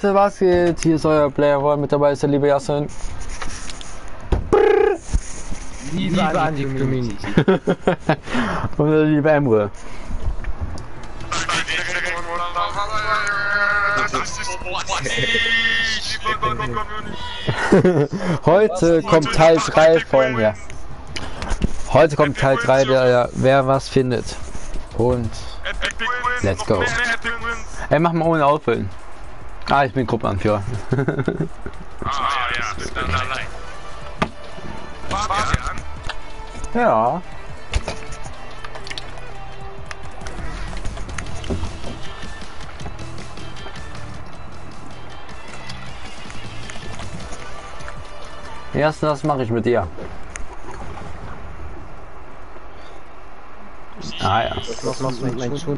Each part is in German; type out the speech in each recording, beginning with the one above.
Leute, was geht? Hier ist euer Player One, mit dabei ist der liebe Yasin. Liebe an die Community. Und der liebe Emre. Heute kommt Teil 3 von hier. Heute kommt Teil 3 der Wer was findet. Und let's go. Ey, mach mal ohne Ausfüllen. Ah, ich bin Gruppenanführer. Ja. Erst das mache ich mit dir. Ah ja. Was machst du mit meinen Schuhen?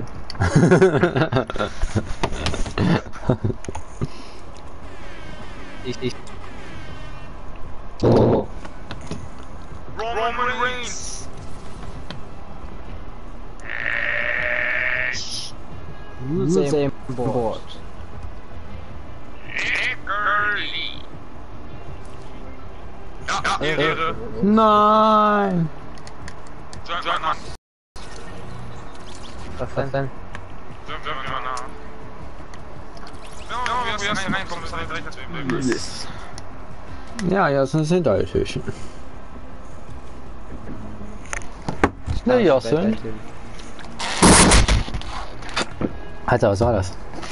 ich. Oh. Roman Reigns. User Board. Early. Ja, Ehre. Nein. Sag mal. Was denn? Ja, jetzt sind Hinterhältchen. Schnell, Jossen. Alter, was war das?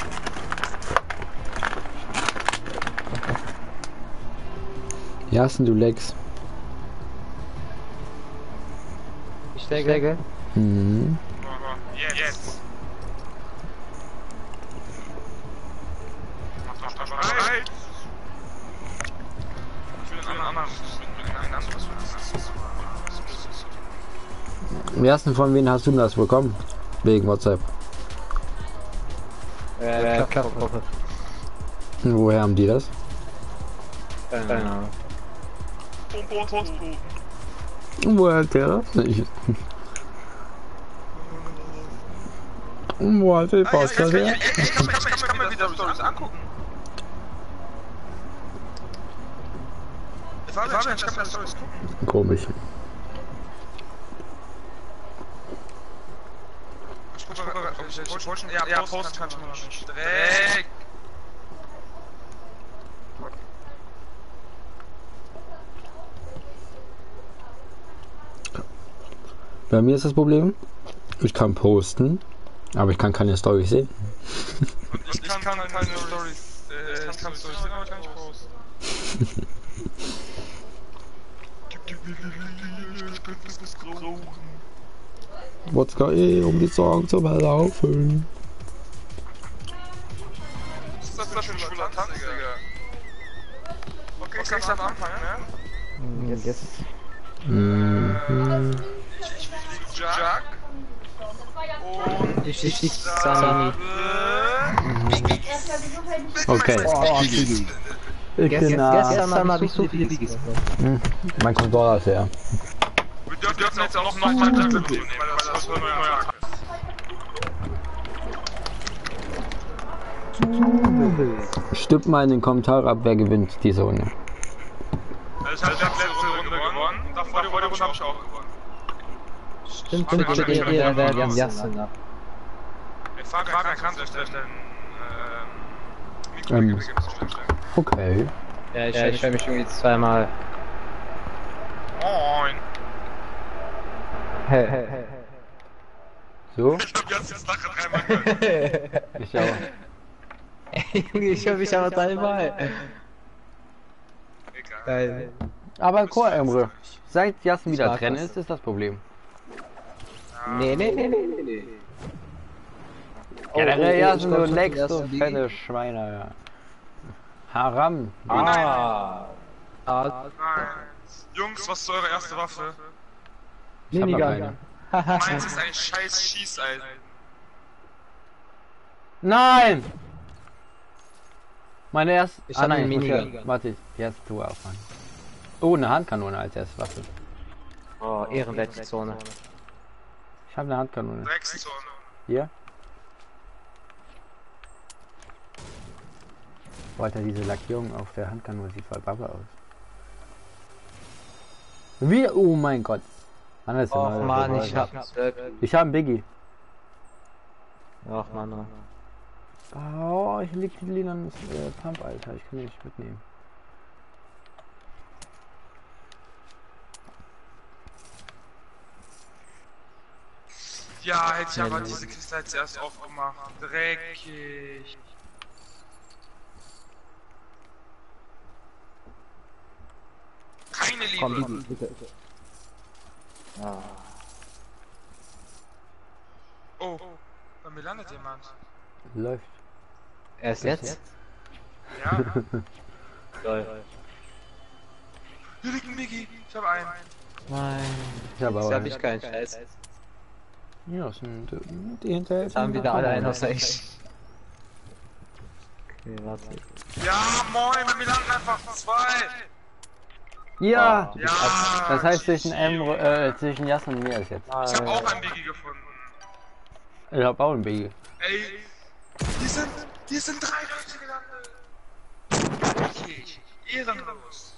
Jassen, du Lex. Ich stecke. Mhm. Jetzt. Jassen, von wem hast du das bekommen? Wegen WhatsApp. Klappgruppe. Und woher haben die das? Keine Ahnung. Woher hat der das nicht? Wo hat der Post das her? Ich kann mir wieder Stories angucken. Ich kann mir Stories gucken. Komisch. Ja, posten kann ich mir noch nicht. Dreck. Bei mir ist das Problem, ich kann posten, aber ich kann keine Story sehen. Ich kann keine Stories. Ich kann Stories sehen, aber ich kann nicht posten. Wodka um die Sorgen zu verlaufen. Was ist das für ein schwuler Tanz, Digga? Okay, ich darf anfangen, ne? Jetzt. Mhm. Ich fliege Jack. Und Ich flieg Sami. Okay. Gestern habe ich so viele Liegis. Mein Controller ist leer. Wir dürfen jetzt auch noch mal Jack nehmen, weil das ist ein neuer Tag. Stimmt mal in den Kommentaren ab, wer gewinnt diese Runde. Ich habe letzte Runde gewonnen und davor die Runde habe ich auch gewonnen. Stimmt, der werden Jassen ab. Fabian kann sich stellen. Okay. Ja, ich höre mich irgendwie zweimal. Moin. So? Ich hab jetzt nachher dreimal gehört. Ich auch. Ich höre mich aber dreimal. Egal. Aber Chor, Emre, seit Jassen wieder trennen ist das Problem. Nee. Generell Jassen, du Lex, du fette Schweine, ja. Haram. Ah. Nein. Jungs, was ist eure erste Waffe? Ich hab noch keine. Meins ist ein scheiß Schießeisen. Nein! Meine erste. Ich hab nein, einen Minigun. Warte, jetzt du aufmachen. Oh, eine Handkanone als erste Waffe. Oh, ehrenwerte Zone. Ich habe eine Handkanone. Dreckszone. Hier? Boah, Alter, diese Lackierung auf der Handkanone sieht voll Baba aus. Wie? Oh mein Gott. Mann, Och man, ich hab einen Slurpee. Ich hab einen Biggie. Ach man. Oh, ich lieg die lilanen Pump, Alter. Ich kann die nicht mitnehmen. Ja, hätte ich aber diese Kiste als erst aufgemacht. Dreckig. Keine Liebe. Komm, bitte. Ah. Oh, bei mir landet jemand. Läuft. Erst jetzt? Ja. Lol. Hier liegt ein Biggie. Ich hab einen. Nein. Ich habe Jetzt aber hab ich keinen Scheiß. ja, die hinterher. Jetzt haben wieder alle einen außer ich. Okay, warte. Ja, moin, bei mir landen einfach zwei. Ja! Ja. Das heißt zwischen zwischen Jas und mir ist jetzt. Ich hab auch einen Biggie gefunden. Ich hab auch einen Biggie. Ey, hier sind drei Leute gelandet. Okay, ehrenlos.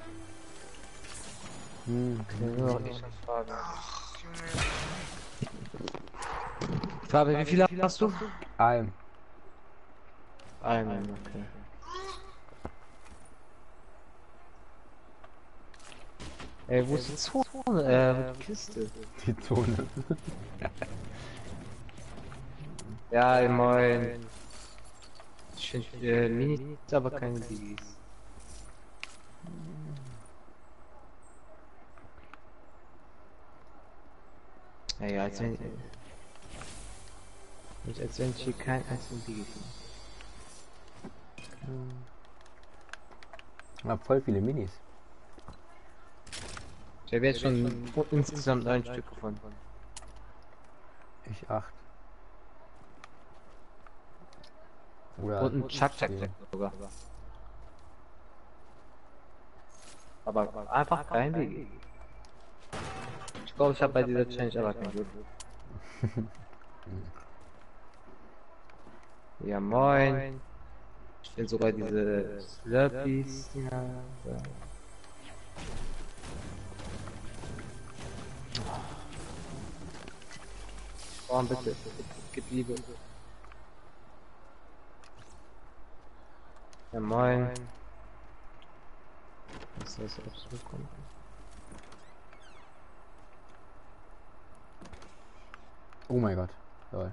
Hm. Nur noch ich und Fabian. Ach, Junge. Fabian, wie viele hast du? Ein. Einen, okay. Ey, wo ist die Zone? Die Kiste. Die Zone. Ja, moin. Ich finde Mini, aber keine Biggies. Ja, als wenn ich hier keinen einzigen Biggie finde. Ich hab voll viele Minis. Ich habe jetzt schon insgesamt 9 Stück gefunden. Ich 8. Oder Und ein Chuck sogar. Aber einfach kein Biggie. Ich glaube, ich habe bei dieser Challenge aber kein Glück. Ja, moin. Ich finde sogar diese Slurpees. Ja. Oh, bitte. Gib Liebe. Ja, moin. Was ist das absolut kommt? oh mein Gott. Lol.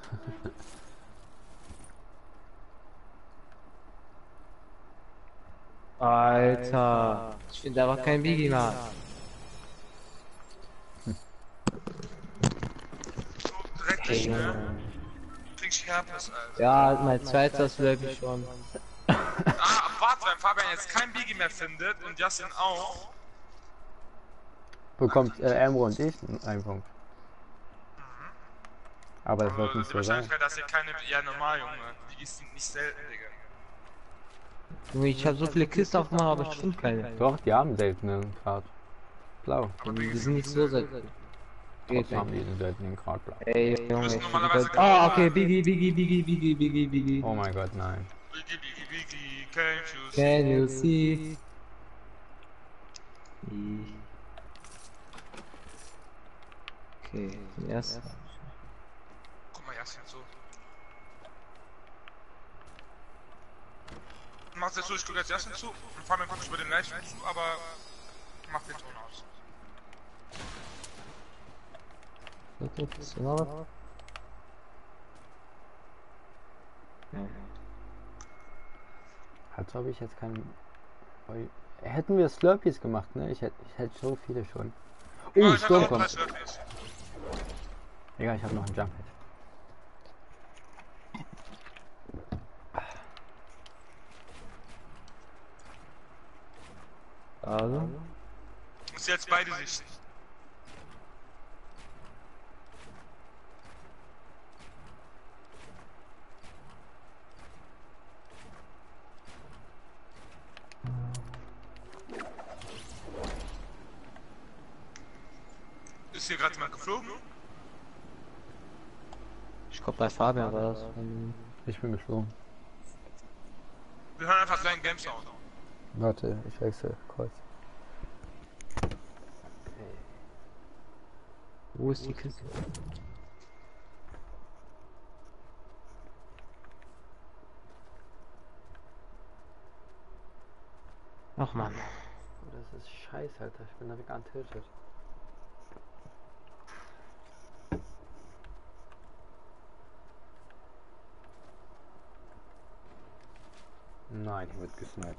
Alter. Ich finde einfach kein Biggie mehr. So dreckig, ne? Kriegst Herpes, Alter. Ja, mein zweiter Slurpee schon. Ah, warte, wenn Fabian jetzt kein Biggie mehr findet und Justin auch. Bekommt Amro und ich einen Punkt. Aber das wird Aber nicht die so sein. Wahrscheinlichkeit, dass ihr keine. Ja, normal, Junge. Biggies sind nicht selten, Digga. Junge, ich habe so viele Kisten aufgemacht, aber es stimmt keine. Doch, die haben seltenen Grad. Blau. Die sind nicht so selten. Geht Trotzdem haben nicht. die einen seltenen Grad blau. Ey, Junge, müssen ich normalerweise bin Ah, okay, Biggie. Oh mein Gott, nein. Biggie, Biggie, Biggie, can't you see? Can you see? Okay, den ersten. Guck mal, Justin, so. Mach's jetzt so, ich guck jetzt Justin zu und Fabian guckt über den Livestream zu, aber mach den Ton aus. Okay, ist noch was? Ja. Als ob ich jetzt keinen. Hätten wir Slurpees gemacht, ne? Ich hätte so viele schon. Oh, Ja, ich hab Sturm auch drei kommt. Slurpees. Egal, ich habe noch einen Jumphead. Also. Ist jetzt beide Sichten. Ist hier gerade jemand geflogen? Ich glaube bei Fabian war das. Ich bin geflogen. Wir hören einfach kleinen Game Sound. Warte, ich wechsle Kreuz. Wo ist die Kiste? Ach man. Das ist scheiße, Alter. Ich bin da getötet. Nein, ich wird gesniped.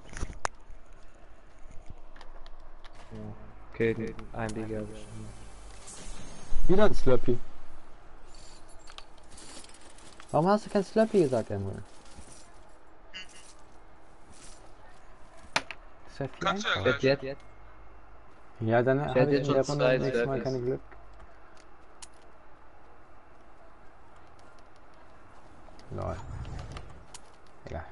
Okay, ein Liga. Wieder ein Slurpee. Warum hast du kein Slurpee gesagt, Emre? Das ist ja viel Kannst du ja einfacher. gleich. Jetzt. Ja, dann Ich habe hätte ich jetzt in der schon Runde zwei nächstes Mal Slurpees. kein Glück. Lol. Egal.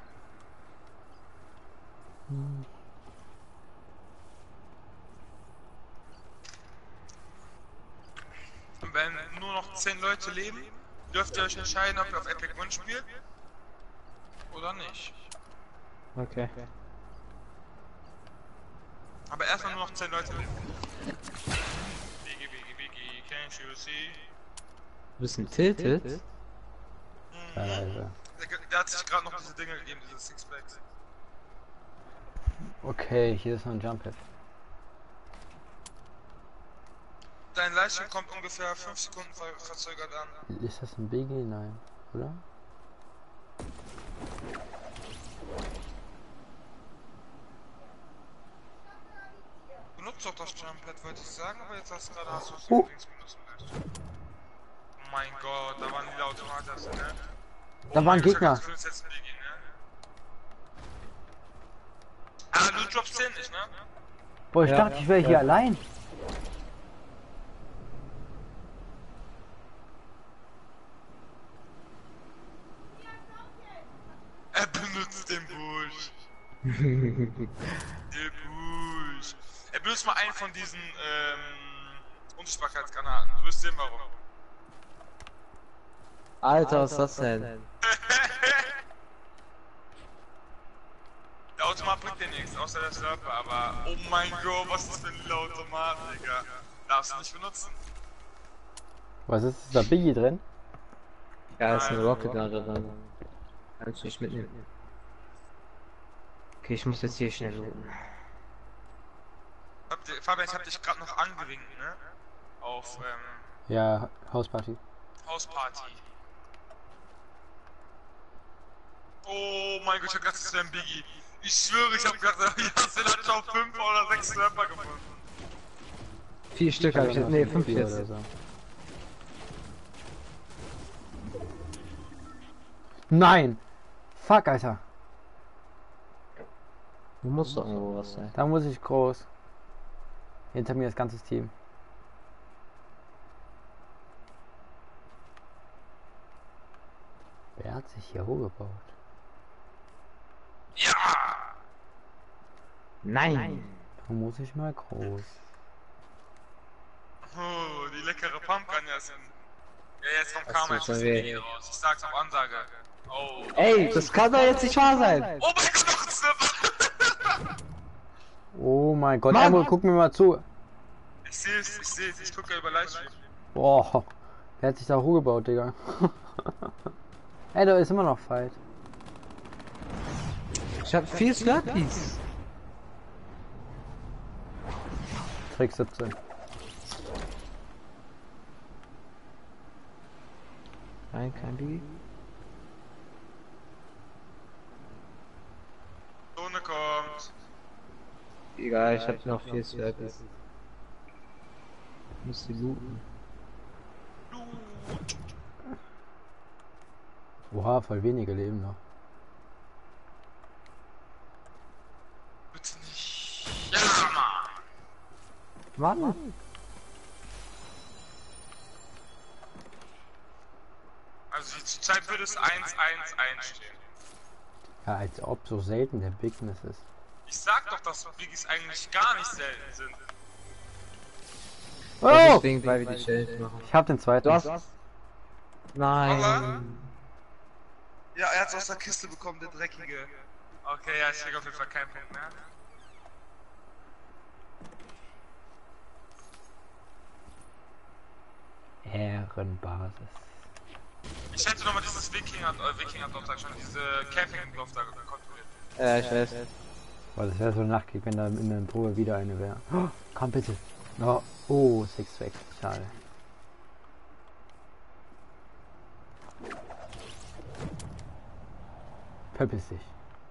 Und wenn nur noch 10 Leute leben, dürft ihr euch entscheiden, ob ihr auf Epic Win spielt oder nicht. Okay. Aber erstmal nur noch 10 Leute leben. Biggie, can't you see? Du bist ein Tilted? Teilweise. Der hat sich gerade noch diese Dinge gegeben, diese Sixpacks. Okay, hier ist noch ein Jump Pad. Dein Livestream kommt ungefähr 5 Sekunden verzögert an. Ist das ein Biggie? Nein, oder? Benutzt doch das Jumppad, wollte ich sagen, aber jetzt hast du gerade hast du es Oh. übrigens benutzen möchtest. Oh mein Gott, da waren die Automaten, ne? Da war ein Gegner. Das ist jetzt ein Biggie, ne? Ah, du droppst 10 nicht, ne? Boah, ich Ja, dachte, ich wäre hier ja. allein. Er benutzt den Busch. Der Busch. Er benutzt mal einen von diesen, Unsichtbarkeitsgranaten. Du wirst sehen, warum. Alter, was ist das denn? Der Automat bringt dir nichts, außer der Slurper, aber oh mein Gott, was ist das für ein lila Automat, Digga? Darfst du nicht benutzen. Was ist da Biggie drin? Ja, ist eine Rocket Launcher dran. Kannst du nicht mitnehmen. Okay, ich muss jetzt hier schnell looten. Fabian, ich hab dich gerade noch angewinkt, ne? Auf, Ja, Hausparty. Hausparty. Oh mein Gott, ich hab gedacht, das wäre ein Biggie. Ich schwöre, ich hab gedacht, hast du dann schon 5 oder 6 Slurper gefunden. 4 Stück habe ich jetzt. Nee, 5 4 jetzt. oder so. Nein! Fuck, Alter. Du musst doch irgendwo was sein. Da muss ich groß. Hinter mir das ganze Team. Wer hat sich hier hochgebaut? Ja! Nein! Da muss ich mal groß. Oh, die leckere Pumpkin essen. Ja, jetzt kommt Das Karma, tut jetzt ist mir die weh. Biggie raus. Ich sag's auf Ansage. Oh. Ey, das kann doch jetzt nicht wahr sein! Oh mein Gott, noch ein Slurper! Oh mein Gott, Mann! Emre, guck mir mal zu. Ich seh's, ich gucke über Livestream. Boah, wer hat sich da hochgebaut, Digga? Ey, da ist immer noch Fight. Ich hab 4 Slurpees. Trick 17. Nein, kein Biggie. Sonne kommt. Egal, ich hab noch 4 Slurpees. Ich muss die looten. Oha, voll wenige Leben noch. Bitte nicht. Ja, Mann. Mann! Also zur Zeit würde es 1-1-1 stehen. Ja, als ob so selten der Bigness ist. Ich sag doch, dass Biggies eigentlich gar nicht selten sind. Das Oh! Deswegen, weil wir die Challenge machen. Ich hab den zweiten. Du hast. Nein! Ja, er hat's aus der Kiste bekommen, der Dreckige. Okay, ja, ich krieg auf jeden Fall keinen Punkt mehr. Ehrenbasis. Ich hätte nochmal dieses Wikinger-Dorf, sag ich schon, diese Camping-Dorf da kontrolliert. Ja, ich weiß. Weil das wäre so nachgekriegt, wenn da in der Probe wieder eine wäre. Oh, komm bitte. Oh, oh, 6 weg. Schade. Verpiss dich.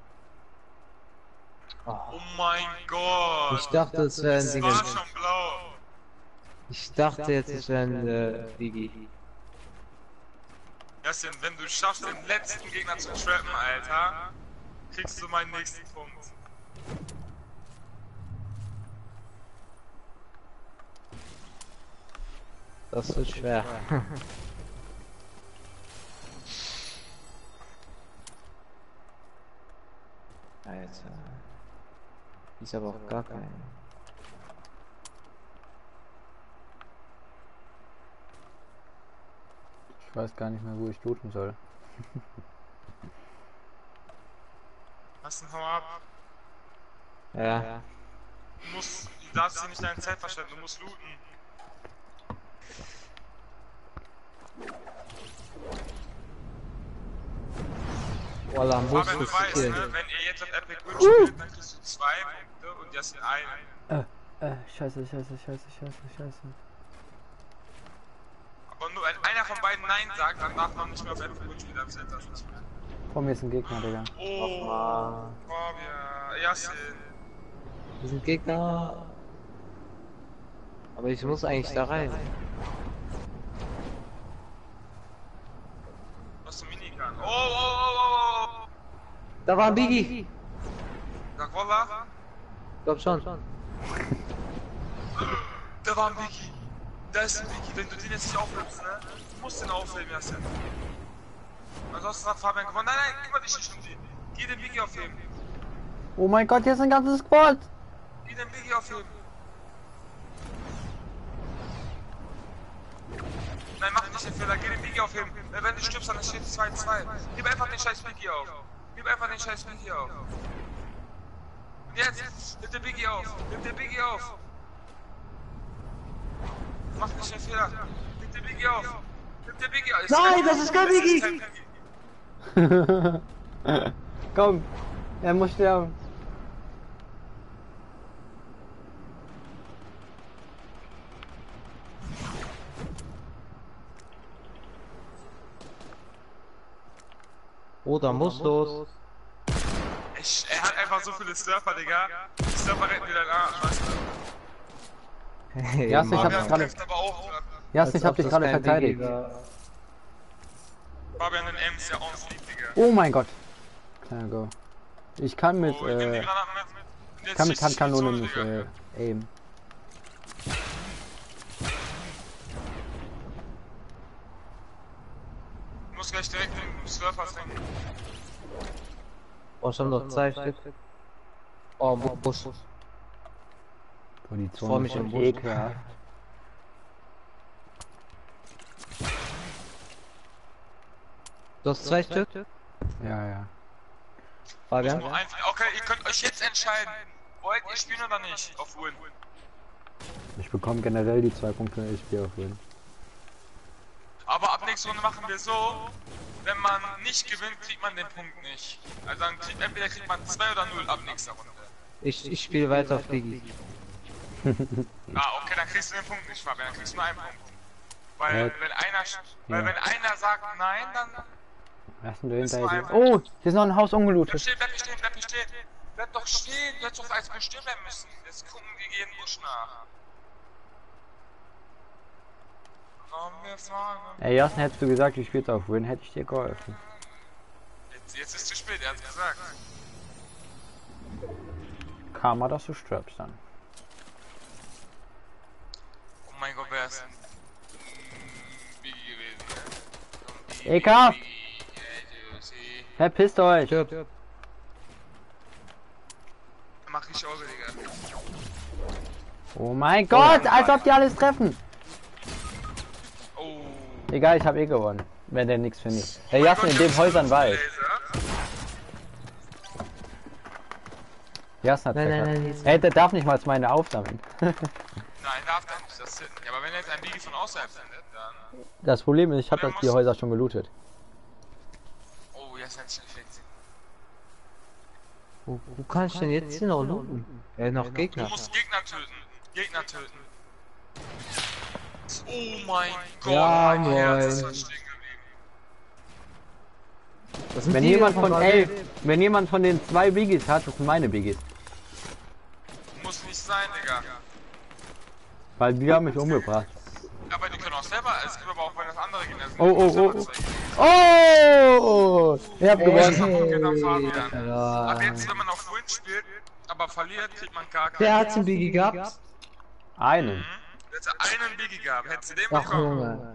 Oh mein Gott! Ich dachte, es wäre ein Das Ding. war schon blau. Ich dachte jetzt, es wäre ein Biggie. Justin, wenn du schaffst, den letzten Gegner zu trappen, Alter, kriegst du meinen nächsten Punkt. Das wird schwer. Alter. Ist aber auch gar kein. Ich weiß gar nicht mehr, wo ich looten soll. Lass ihn, hau ab. Ja. Du darfst hier nicht deine Zeit verschwenden, du musst looten. Voila, muss Aber wenn du es weißt, killen. ne, wenn ihr jetzt auf Epic Win spielt, dann kriegst du 2 Punkte und Justin einen. Scheiße. Aber nur wenn einer von beiden Nein sagt, dann darf man nicht mehr auf Epic Win spielen, dann zählt das nicht mehr. Vor mir ist ein Gegner, Digga. Oh, Mann. Fabia, Justin. Wir sind Gegner. Aber ich muss eigentlich da rein. Was zum Minigun? Oh. Da war ein Biggie. Sag Wallah. Glaub schon. Da war ein Biggie. Da ist ein Biggie. Wenn du den jetzt nicht aufhebst, ne? Du musst den aufheben, Justin. Ansonsten hat Fabian gewonnen. Nein, kümmere dich nicht um den. Geh den Biggie aufheben. Oh mein Gott, hier ist ein ganzes Squad! Geh den Biggie aufheben. Nein, mach nicht den Fehler. Geh den Biggie aufheben. Wenn du stirbst, dann steht es 2-2. Gib einfach den scheiß Biggie auf. Gib einfach den scheiß Biggie auf. Und jetzt, nimm den Biggie auf. Nimm den Biggie auf. Mach nicht den Fehler. Nimm den Biggie auf. Nimm den Biggie auf. Nein, das ist kein Biggie! Komm, er muss sterben. Oh, da muss los. Er hat einfach so viele Surfer, Digga. Die Surfer retten wieder den Arsch, weißt du? Hey, Ja, ich Mann. hab's Fabian gerade. trifft aber auch. Ja, ich hab dich gerade verteidigt. Fabian in M ist ja on fleek, Digga. Oh mein Gott. Kleiner Go. Ich kann mit, Oh, ich nehm die Granaten mit. Und jetzt kann mit schießt die Handkanone Zone, nicht, Digga. aim. Du musst gleich direkt den Surfer trinken. Oh, schon noch 2 Stück. Oh, Busch. Boah, die Vor Zone mich ist im so Busch. ekelhaft. Du hast 2 Stück? Ja. Fabian? Nur okay, ihr könnt euch jetzt entscheiden. Wollt ihr spielen oder nicht? Auf Win. Ich bekomme generell die 2 Punkte, ich spiele auf Win. Aber ab nächster Runde machen wir so, wenn man nicht gewinnt, kriegt man den Punkt nicht. Also dann entweder kriegt man 2 oder 0 ab nächster Runde. Ich spiele weiter auf Biggie. Okay, dann kriegst du den Punkt nicht, Fabian, dann kriegst du nur einen Punkt. Weil Ja. wenn einer sagt nein, dann Was denn du Ist hinter nur dir? einmal. Oh, hier ist noch ein Haus ungelootet. bleib nicht stehen. Bleib doch stehen, du hättest doch als Busch stehen bleiben müssen. Jetzt gucken wir jeden Busch nach. Komm, wir fahren. Ey, Jassen, hättest du gesagt, ich spiele auf Win, hätte ich dir geholfen. Jetzt ist zu spät, er hat's gesagt. Karma, dass du stirbst dann. Oh mein Gott, wer ist denn Biggie gewesen, ne? Ekelhaft! Biggie, Juicy. Verpisst euch! Mach ich Auge, Digga. Oh mein Gott, als ob die alles treffen! Oh. Egal, ich habe eh gewonnen. Wenn der nichts findet. Hey, Mein Jassen, Gott, in den das ist Häusern ein Wald. Laser. Jasna Nein, nein, hat. nein, nicht so. Ey, der darf nicht mal meine Aufnahmen. Nein, darf der nicht. Das sind, ja, aber wenn er jetzt ein Biggie von außerhalb sendet, dann... Das Problem ist, ich habe die Häuser schon gelootet. Oh, jetzt hat sich gefickt. Wo kann ich denn jetzt hier noch looten? Noch Du Gegner. musst Gegner töten. Gegner töten. Oh mein Gott, Ja, mein Herz ist moin. fast stehen geblieben. Das sind Wenn die jemand von Barrel. wenn jemand von den 2 Biggies hat, das sind meine Biggies. Muss nicht sein, Digga. Weil die haben mich umgebracht. Aber die können auch selber, es gibt aber auch, wenn das andere Gegner sind. Oh, die können oh, selber oh. zeigen. Oh! Ich hab Das gewonnen. hat man Fabian. Ja. Ab jetzt, wenn man auf Win spielt, aber verliert, kriegt man gar keinen. Wer hat's im Biggie gehabt? Einen. Hätte einen Biggie gehabt, hätte sie den Ach bekommen. Junge.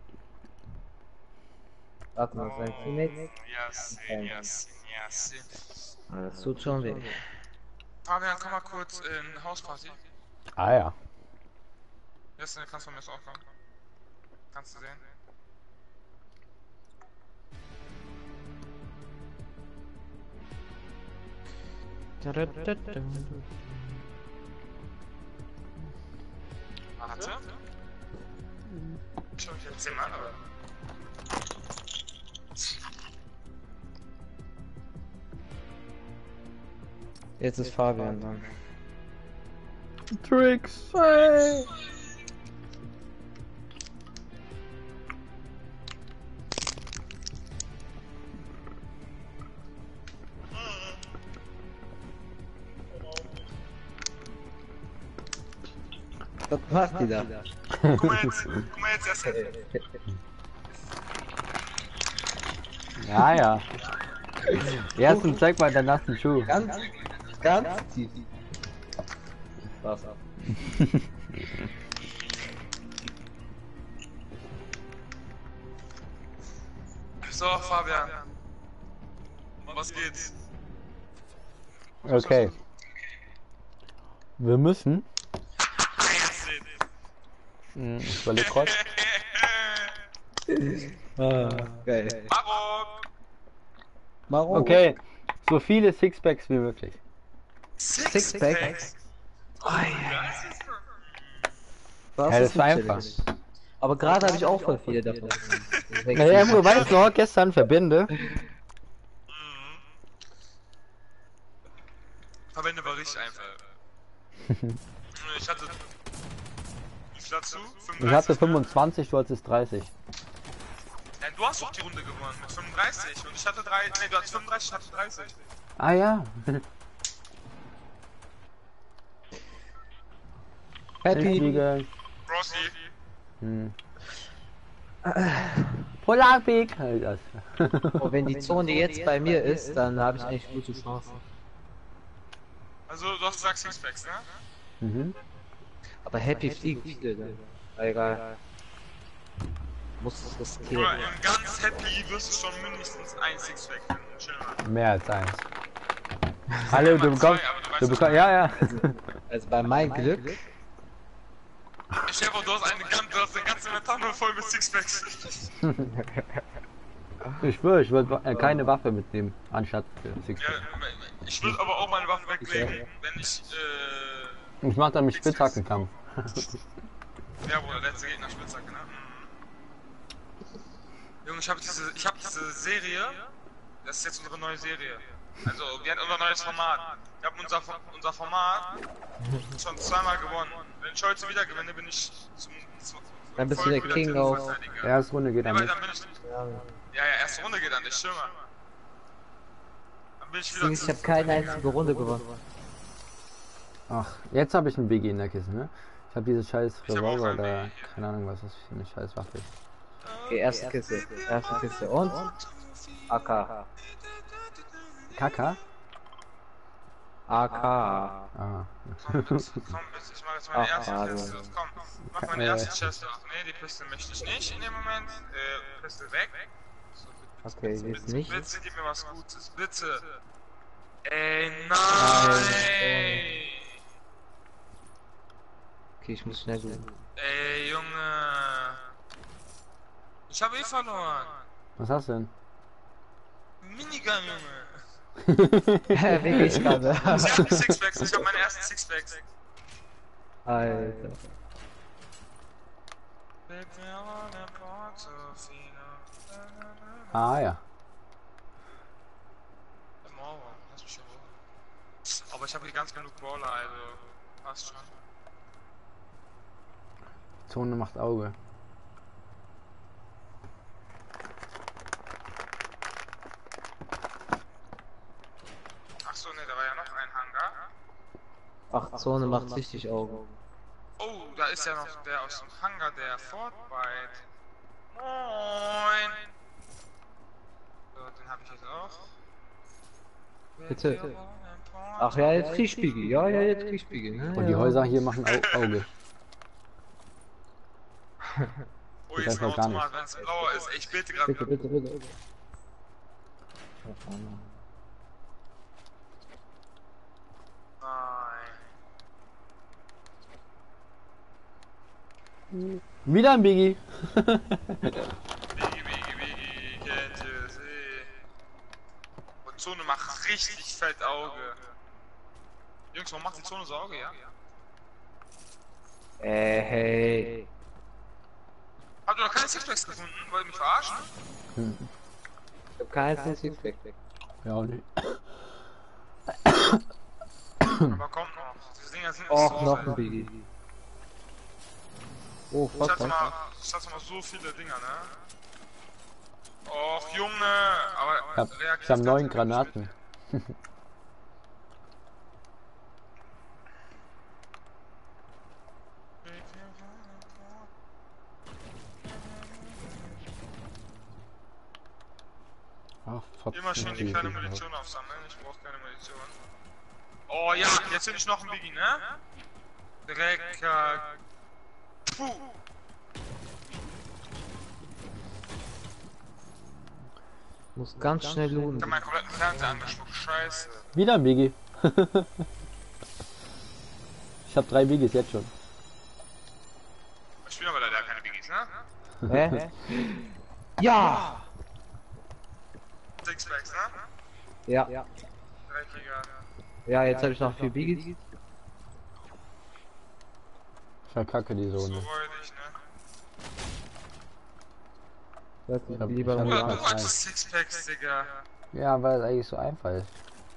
Warte mal, sein Teammate? Yes, yes, yes. Das tut schon weh. Fabian, komm mal kurz in Hausparty. Ah ja. Jetzt kannst du mir das auch kommen. Kannst du sehen? Warte. Schon wieder 10 Mal, aber. Jetzt ist Fabian dran. Tricks. Hey. Was macht die da? Guck mal jetzt erst. Ja, ja. Erstens zeig mal deinen nassen Schuh. Ganz tief. Spaß. So, Fabian. Was geht's? Okay. Wir müssen. Ich überleg kurz. Geil. Marok! Marok. Okay. So viele Sixpacks wie möglich. Sixpack. Ja, das war einfach. Aber gerade habe ich auch voll viele davon. Naja, du weißt noch, gestern Verbände. Verbände war richtig einfach. Ich hatte. Wie viel dazu? 35, Ich hatte ne? 25, du hattest 30. Ja, du hast doch die Runde gewonnen mit 35 und ich hatte 3. Ne, du hattest 35, ich hatte 30. Ah ja. Ich Happy. fliege. Rossi. Polarpeak. Halt das. Und wenn die Zone jetzt bei mir ist, dann habe ich eigentlich gute Chancen. Also, du hast gesagt Sixpacks, ne? Mhm. Aber Happy fliegen viele dann. Egal. Muss es riskieren. Oder in ganz happy wirst du schon mindestens ein Sixpack finden. Chill mal. Mehr als eins. Hallo, du bekommst. Du bekommst. Ja, ja. Also bei meinem Glück. Ich stell dir vor, du hast eine ganze Metano voll mit Sixpacks. Ich schwöre, ich würde keine Waffe mitnehmen, anstatt für Ja, Sixpack. ich würde aber auch meine Waffe weglegen, wenn ich, Ich mach dann mit Spitzhackenkampf. ja, Bruder, letzte Gegner Spitzhacke, ne? Junge, ich hab diese Serie, das ist jetzt unsere neue Serie. Also, wir haben unser neues Format. Wir haben unser Format schon zweimal gewonnen. Wenn ich heute wieder gewinne, bin ich Dann bist du der King auf. Erste Runde geht an Ja, mich. dann bin ich. Ja, erste Runde geht an dich, schön mal. Dann bin ich wieder. Ich habe keine einzige Runde gewonnen. Ach, jetzt habe ich einen Biggie in der Kiste, ne? Ich habe diese scheiß Ich hab auch Revolver einen oder Biggie. keine Ahnung, was das für eine scheiß Waffe ist. Okay, erste Kiste. Erste Kiste. Und? AK. Kaka? AK. Ah. Komm, ich mach jetzt meine erste Chest. Komm, mach meine erste Chest auf. Nee, die Pistole möchte ich nicht in dem Moment. Pistole weg. So, Okay, jetzt nicht. Bitte gib mir was Gutes, bitte. Ey, nein! Okay, ich muss schnell suchen. Ey, Junge. Ich habe verloren. Was hast du denn? Minigun, Junge. Wie ich gerade. Ich hab Sixpacks, ich hab meine ersten Sixpacks. Alter. Ah ja. Aber ich habe hier ganz genug Brawler, also passt schon. Zone macht Auge. Achso, ne, da war ja noch ein Hangar. Ach, Zone macht richtig Augen. Oh, da ist ja noch der aus dem Hangar, der Fortbite. Moin! So, den habe ich jetzt auch. Bitte. Ach ja, jetzt Kriegspiegel. Ja, ja, jetzt Kriegspiegel. Ne? Und die ja. Häuser hier machen Auge. Oh, jetzt ein einfach gar Automat, wenn es blauer ist. Ich bitte gerade. Bitte, bitte, bitte. Nein. Wieder ein Biggie. Biggie, can't you see? Und Zone macht richtig fett Auge. Jungs, warum macht die Zone so Auge, ja? Hey. Habt ihr noch keine Sixpacks gefunden? Wollt ihr mich verarschen? Ich hab keinen einzigen Sixpack. Ja, auch nicht. Aber kommt noch. Diese Dinger sind nicht Och, so noch selten. ein Biggie. Oh, Ich fuck, hatte fuck. mal so viele Dinger, ne? Och, Junge! Aber Ich hab 9 Granaten. Ach, Immer schön die kleine Munition aufsammeln, ich brauch keine Munition. Oh ja, jetzt bin ich noch ein Biggie, ne? Drecker. Puh! Muss ganz schnell Ich lohnen. hab meinen kompletten Fernseher angespuckt, scheiße. Wieder ein Biggie. Ich hab 3 Biggies jetzt schon. Ich spiele aber leider keine Biggies, ne? Hä? Ja! Sixpacks, ne? Ja. Dreckiger. Ja, jetzt habe ich noch 4 Biggies. Ich verkacke die So Zone. räudig, ne? Das Ich hab- lieber ich hab- nur Oder du Ja, wolltest Sixpacks, Digga. Ja, weil es eigentlich so einfach ist.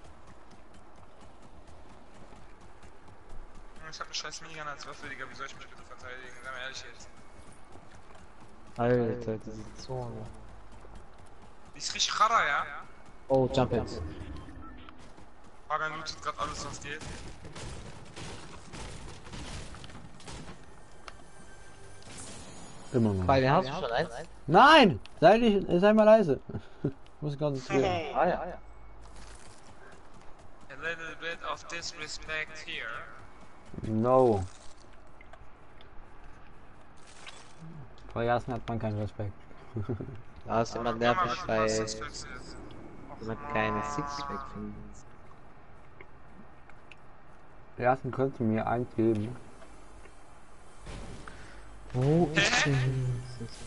Ich hab eine scheiß Minigun als Waffe, Digga. Wie soll ich mich bitte verteidigen? Sei mal ehrlich jetzt. Alter, diese Zone. Die ist richtig rara, ja? Oh, Jump Hits. Fabian lootet gerade alles, was geht. Immer noch. Bei den hast du schon eins? Nein! Sei mal leise. Ich muss konzentrieren. Ah ja. A little bit of disrespect here. No. Vor Jahren hat man keinen Respekt. Da ist jemand Guck mal, nervig, was weil Sixpacks ist. jemand keine Sixpack findet. Jasen könnte mir eins geben. Wo ist denn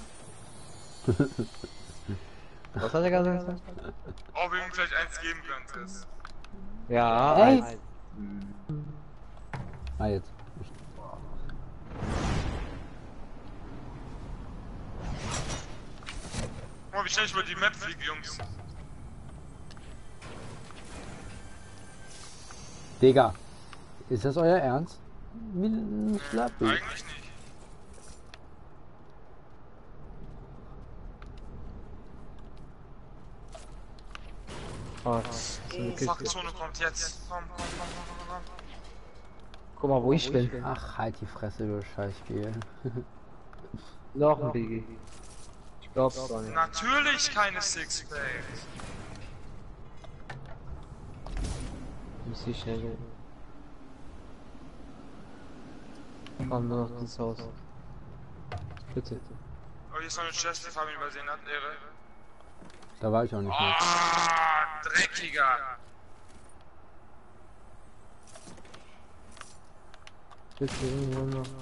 was hat er gerade gesagt? Ob du ihm vielleicht eins geben könntest. Ja, Ey. eins. Ah, jetzt. Guck mal, wie schnell ich über die Map fliege, Jungs. Digga. Ist das euer Ernst? Wie ein Schlappi. Eigentlich nicht. Oh, das ist eine Oh, fuck, Kiste. Zone kommt jetzt. Komm. Guck mal, wo ich bin. Ach, halt die Fresse, du Scheißspiel. Noch ein Biggie. Ich glaub's gar nicht. Natürlich keine Sixpacks. Muss ich schnell gehen. Komm nur noch ins Haus. Bitte. Oh, hier ist noch eine Chest, die Fabian übersehen hat. Ehre. Da war ich auch nicht mehr. Ah, dreckiger. Bitte irgendwo noch.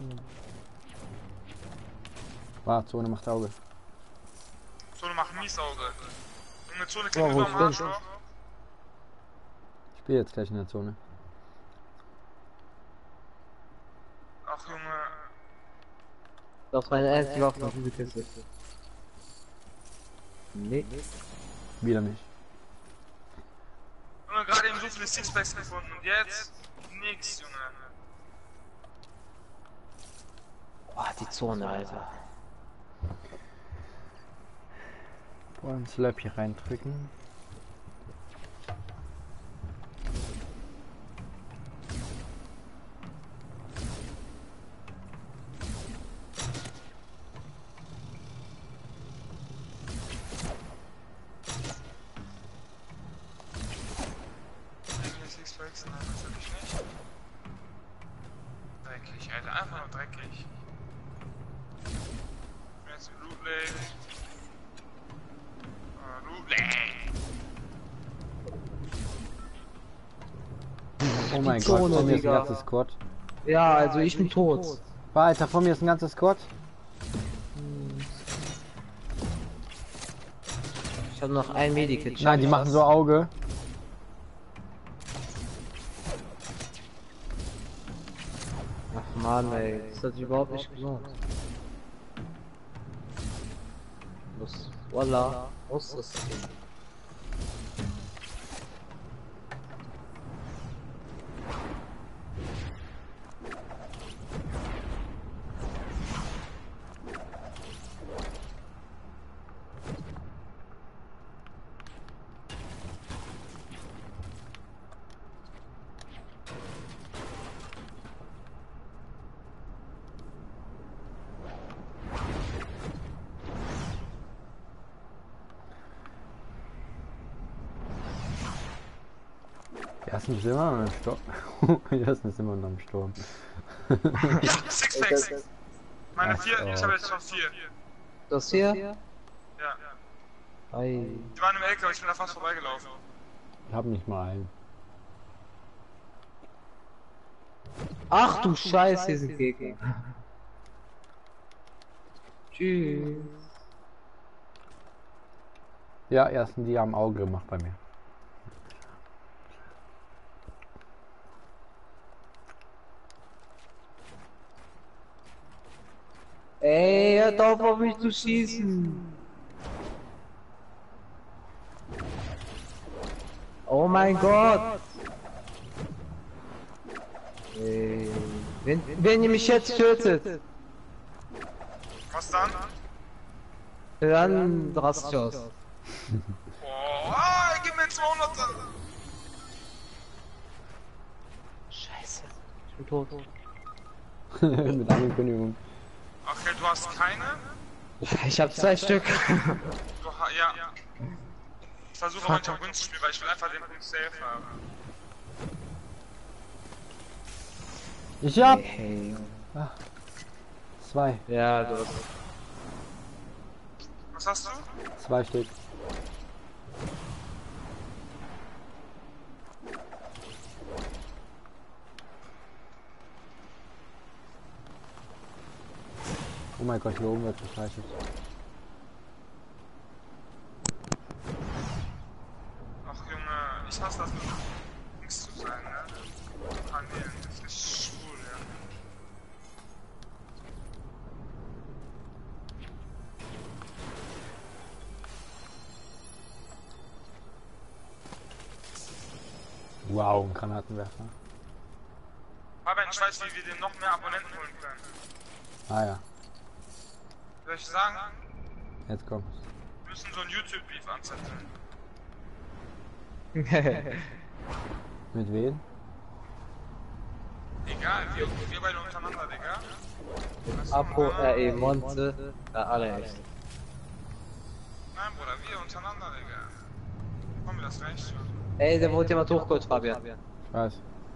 War, Zone macht Auge. Zone macht mies Auge. Junge, Zone Oh, kriegt wo über ich am bin. Arschloch. Bin jetzt gleich in der Zone. Ach Junge. Das ist meine einzige Waffe auf diese Kiste. Nee. Wieder nicht. Junge, gerade eben so viele Sixpacks gefunden und jetzt nix, Junge. Boah, die Zone, Alter. Wollen Slap hier reindrücken. Sixpacks? Nein, natürlich nicht. Dreckig, Alter, einfach nur dreckig. Jetzt Loot Lake. Loot Lake. Oh mein Zone, Gott, vor mir ist ein Digga. ganzes Squad. Ja, also ich bin tot. Alter, vor mir ist ein ganzes Squad. Ich habe noch ein Medikit. Nein, die machen so Auge. Ach man, ey, das hat sich überhaupt nicht gelohnt. Voila, muss das gehen. Die ersten ist immer noch im Sturm. Die ersten ist immer noch im Sturm. Ja, Sixpacks. Meine 4, ich habe jetzt schon 4. Das hier? Ja. Ei. Die waren im LKW, ich bin da fast vorbeigelaufen. Ich hab nicht mal einen. Ach du Scheiße, hier sind Gegner. Tschüss. Ja, ersten die haben Auge gemacht bei mir. Ey, hört auf mich zu schießen. Oh mein Gott. Ey, wenn ihr mich jetzt tötet, Was dann? dann raste ich aus. Oh, gib mir 200er. Scheiße, ich bin tot. Mit Ankündigung. Okay, du hast keine? Ich hab 2 Stück. Ja. Ich versuche manchmal Wins zu spielen, weil ich will einfach den Punkt safe haben. Ich hab Hey. 2. Ja, du hast. Was hast du? 2 Stück. Oh mein Gott, hier oben wird gespeichert. Ach Junge, ich hasse das, nichts zu sein, ne? Kanälen, das ist schwul, ja. Wow, ein Granatenwerfer. Aber ich weiß, wie wir den noch mehr Abonnenten holen können. Ah ja, Soll ich sagen? jetzt kommt's. Wir müssen so ein YouTube-Beef anzetteln. Mit wem? Egal, wir beide untereinander, Digga. Apo, RE, Monte, alle echt. Nein, Bruder, wir untereinander, Digga. Komm mir das recht schon. Ey, der wurde jemand hochgeholt, Fabian. Ich weiß.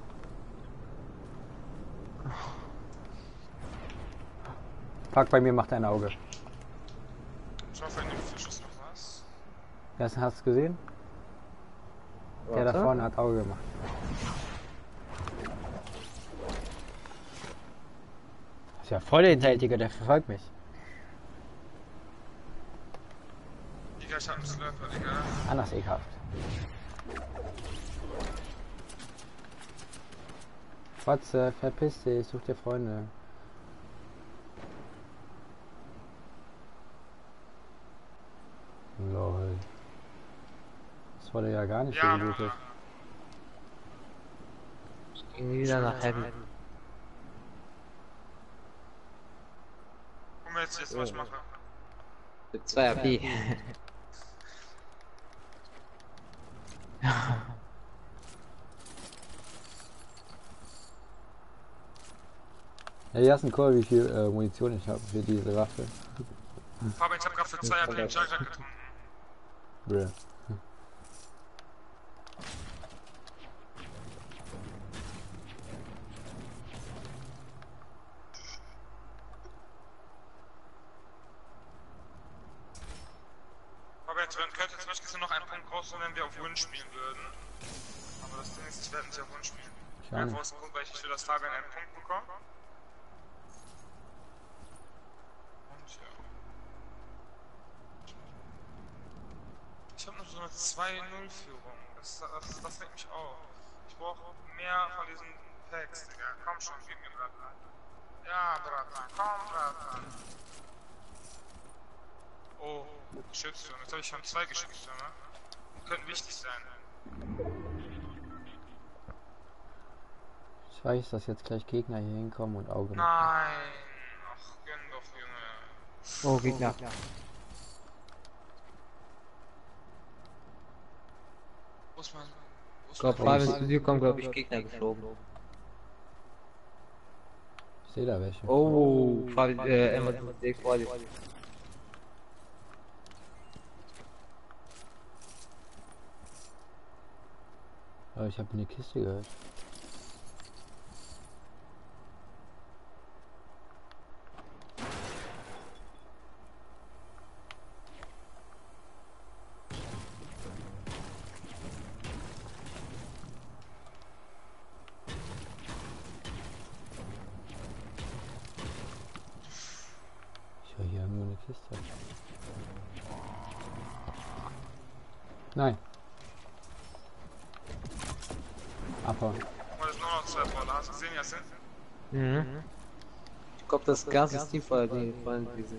Fuck, bei mir macht ein Auge. Ich hoffe, in dem Fisch ist noch was. Das hast du gesehen? Der da Warte. vorne hat Auge gemacht. Ist ja voll der Hinterhältiger, der verfolgt mich. Digga, ich hab einen Slurper, Digga. Anders ekelhaft. Fratze, verpiss dich, such dir Freunde. Lol. Das wurde ja gar nicht so Ja, gelootet. Ich ging wieder nach Heavy. guck mal jetzt was ich mache. Mit 2 AP. Ja, hier hast ein Call, wie viel Munition ich habe für diese Waffe. Fabian, ich hab grad für 2 AP einen Jack getrunken. Bruh. Fabian, könnte zum Beispiel noch einen Punkt raus, wenn wir auf Win spielen würden. Aber das Ding ist, ich werde nicht auf Win spielen. Ich auch Einfach nicht. aus dem Grund, weil ich will, dass Fabian einen Punkt bekommt. Und ja. Ich habe noch so eine 2-0-Führung. Das regt mich auf. Ich brauche mehr von diesen Packs, Digga. Komm schon, gib mir Bratan. Ja, Bratan, komm, Bratan. Oh, Geschütztürme. Jetzt habe ich schon 2 Geschütztürme. Die könnten wichtig sein. Ich weiß, dass jetzt gleich Gegner hier hinkommen und Auge machen. Nein. Ach, gönn doch, Junge. Oh, Gegner. Wo ist mein... Ich glaube, Fabian zu dir kommen, glaube ich, Gegner geflogen. Ich sehe da welche. Oh, Fabian, Emma, vor dir. Aber ich habe eine Kiste gehört. Ich höre hier irgendwo eine Kiste. Nein. Abhauen. Oh, das sind nur noch 2 Brawler. Hast du gesehen, Jasin? Mhm. Ich glaube, das ganze Team vor diesen.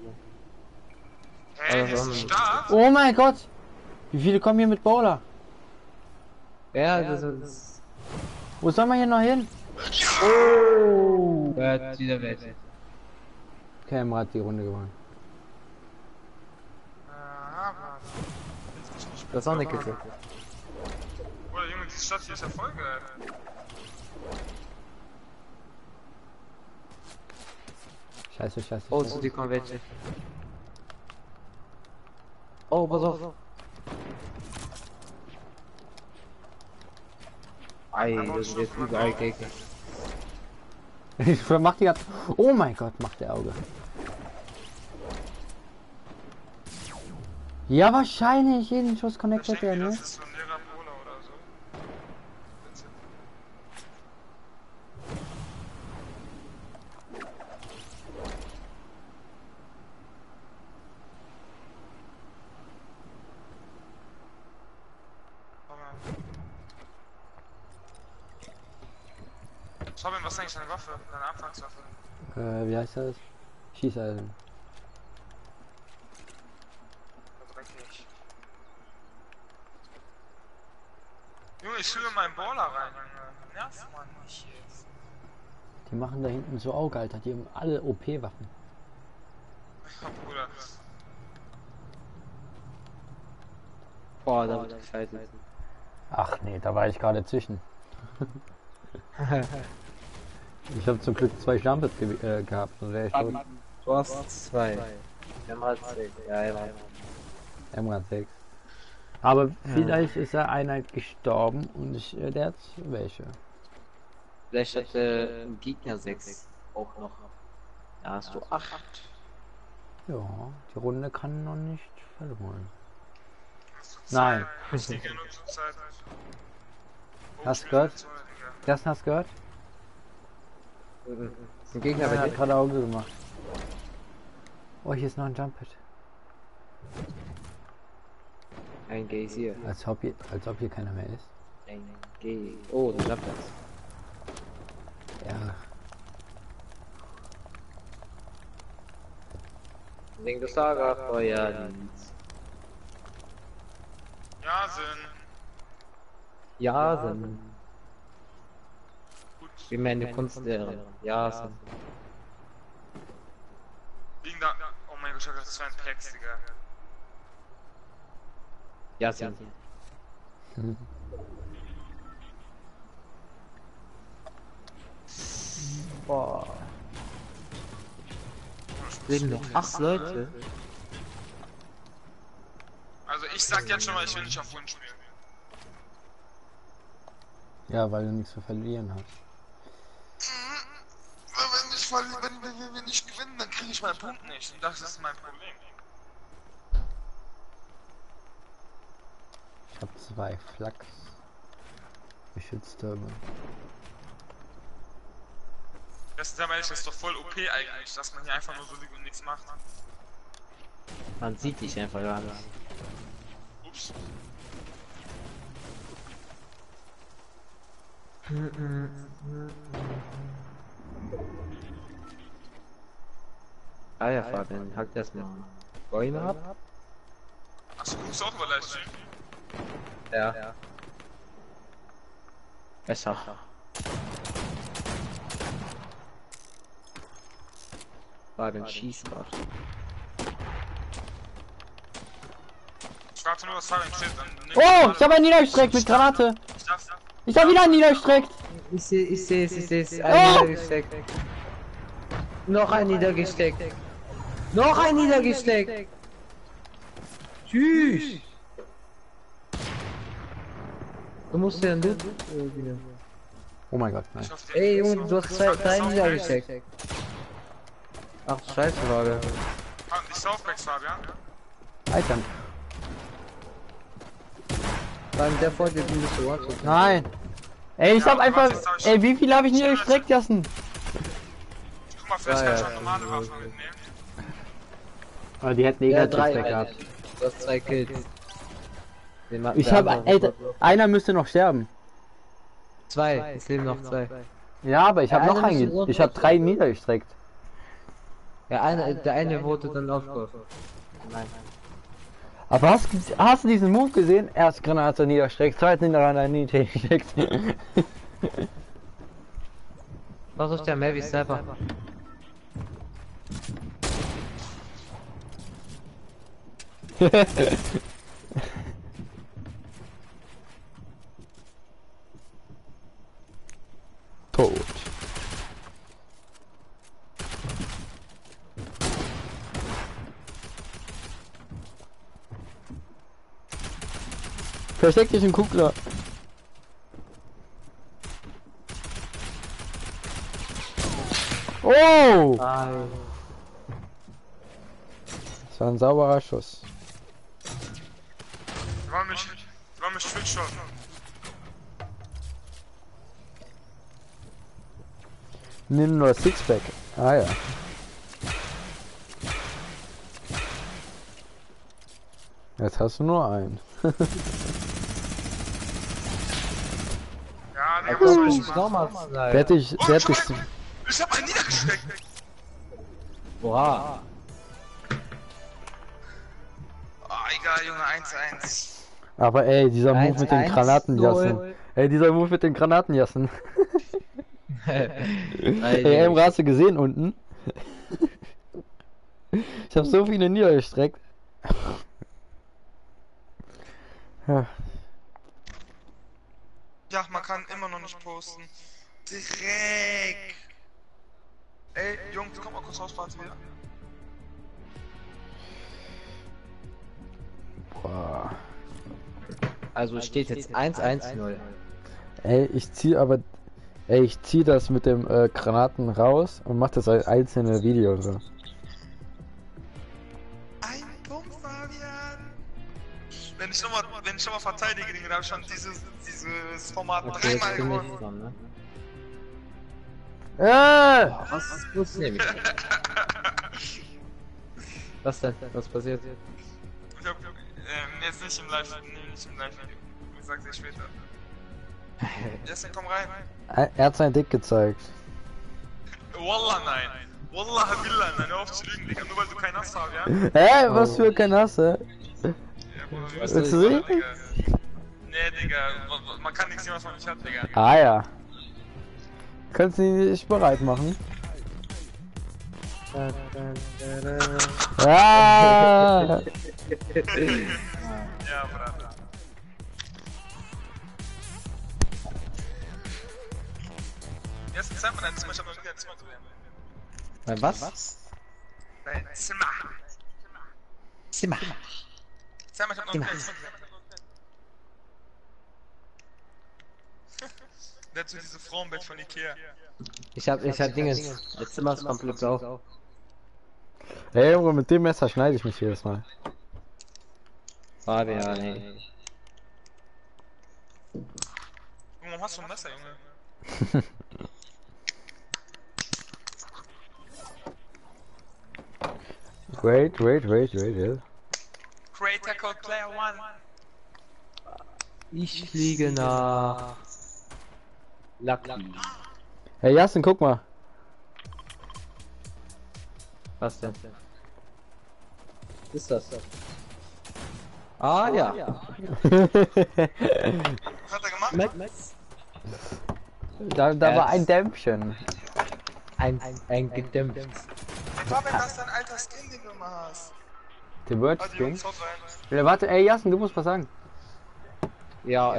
Hä, Aber ist ein Start? Oh mein Gott! Wie viele kommen hier mit Bowler? Ja, das ist. Wo soll man hier noch hin? Oh! Ja, wieder weg. Cam hat die Runde gewonnen. Aber... Das ist auch eine Kiste. Oder Junge, diese Stadt hier ist ja voll geil. Scheiße, scheiße. Oh, scheiße. zu dir kommen welche. Oh, pass auf. Ei, das sind jetzt überall Gegner. Ich mach die ganze... Oh mein Gott, macht der Auge. Ja, wahrscheinlich. Jeden Schuss connected Ich denke, werden, ne? das ist so ein leerer Polar oder so. Bitte. Fabian, was ist eigentlich deine Waffe? Deine Anfangswaffe? Wie heißt das? Schießeisen. Dreckig. Junge, ich fühle meinen Baller rein, Junge. Nerv man nicht jetzt. Die machen da hinten so Auge, Alter. Die haben alle OP-Waffen. Ja, Bruder. Boah, da wird gefightet. Ach nee, da war ich gerade zwischen. Ich habe zum Glück 2 Jumpers gehabt, sonst wäre ich tot. Du hast 2. Emma 6. Ja, Emma. Emrad 6. Aber vielleicht ist er einer gestorben und der hat welche. Vielleicht hat ein Gegner 6 auch noch. Da hast du 8. Ja, die Runde kann noch nicht verloren. Zur Nein. Zeit, Ich liege nur zur Zeit. Oh, Hast du gehört? Spielzone, Digga. Das hast du gehört? Ein Gegner Er bei hat dir. gerade Auge gemacht. Oh, hier ist noch ein Jump Pad. Ein Gaze hier. Als ob hier keiner mehr ist. Ein Gaze. Oh, du Jumpers. Sing das Lagerfeuerlied. Jasen. Jasen. Gut. Wie meine Kunstlehrerin. Jasen. Liegen da. Oh mein Gott, das ist so ein Plex, Digga. Jasen. Boah. Leben noch 8 Leute. Also ich sag jetzt schon mal, ich will nicht auf Wunsch spielen. Ja, weil du nichts zu verlieren hast. Wenn wir nicht gewinnen, dann kriege ich meinen Punkt nicht. Und das ist mein Problem. Ich habe 2 Flachs. Geschütztürme. Das ist doch voll OP eigentlich, dass man hier einfach nur so liegt und nichts macht. Man sieht dich einfach gar nicht. Ups. Ah ja, Fabian, hack das mal. Bäume ab? Achso, du guckst auch über Livestream? Ja. Besser. Fabian schießt grad. Ich warte nur, dass Fabian steht, dann nimm Oh, ich habe einen niedergestreckt mit Granate. Ich habe wieder einen niedergestreckt. Ich seh's. Oh! Ein niedergesteckt. Noch ein niedergesteckt. Noch ein niedergesteckt. Tschüss. Du musst ja Loot wieder. Oh mein Gott, nein. Ey Junge, du hast 3 niedergesteckt. Ach scheiße, Fabian. Die Softbacks, Fabian. Alter. Beim der vor dir bist du one. Nein. Ey, ich Ja, hab aber einfach. was ist das? Ey, wie viel habe ich niedergestreckt lassen? Guck mal, vielleicht Ja, kann ich ja. auch normale Waffen mitnehmen. Aber die hätten Ja, negativ 3 gehabt. Du hast 2 Kills. Ich habe. Ey, einer müsste noch sterben. 2, es leben noch 2. Ja, aber ich habe Ja, noch einer müsste einen. noch Ich habe 3 niedergestreckt. Ja, der eine wurde dann aufgeworfen. Nein. Aber hast du diesen Move gesehen? Erst Granate niederstreckt, zweite Granate niederstreckt. Was ist der Mavis selber? Tot. Versteck dich im Kuckler. Oh! Nein. Das war ein sauberer Schuss. Die wollen mich Trickshotten. Nimm nur Sixpack. Ah ja. Jetzt hast du nur einen. Ja, Er Digga, was soll kommt ich uns machen? nochmal Wer hat dich, Oh, wer hat ich dich, hab einen niedergesteckt. Oha. Oh, egal, Junge, 1-1. aber ey, dieser Move mit den 1-1, Granatenjassen. Ey, dieser Move mit den Granatenjassen. Ey, Emre, hast du gesehen unten? Ich habe so viele niedergestreckt. Ja. Ja, man kann immer noch nicht posten. Dreck. Ey, Jungs, komm mal kurz raus, warte wieder. Boah. Also es steht jetzt 1-1-0. Ey, ich zieh das mit dem Granaten raus und mach das als einzelne Video so. Ein Punkt, Fabian. Wenn ich nochmal verteidige, dann habe ich schon dieses Format Okay, jetzt dreimal bin gewonnen. ich dran, ne? Was nehme ich? Was denn? Was passiert? Ich hab, jetzt nicht im Live-Video. Ich sag's dir später. Jetzt komm rein. Er hat sein Dick gezeigt. Wallah, nein. Wallah, Billah, nein, hör auf zu lügen, Digga, nur weil du keinen hast, ja? Hä? Was für kein Hasse? Ja, Bruder, wir Willst wissen du das, sehen? Digga. Nee, Digga, man kann nichts sehen, was man nicht hat, Digga. Ah ja. Kannst du dich bereit machen? Ah! Ja, Bruder. Jetzt zeig mal dein Zimmer, ich hab noch nie dein Zimmer gesehen. Was? Dein Zimmer. Zimmer. Zeig mal, ich hab noch nie dein Zimmer gesehen. Dazu diese Frauenbett von Ikea. Ich hab Dingens. Das Zimmer ist komplett blau. Ey Junge, mit dem Messer schneide ich mich jedes Mal. Fabian, ey. Junge, warum hast du ein Messer, Junge? Wait. Creator Code Player One. Ich fliege nach Lucky. Hey Jassen, guck mal. Was denn? Ist das? Ah ja. Was hat er gemacht? Da war ein Dämpfchen. Ein gedämpft. Ich glaube, das ist dein alter Skin, den du immer hast. Der Word Ah, die Skin. Jungs, haut rein. Ja, warte, ey Jassen, du musst was sagen. Ja,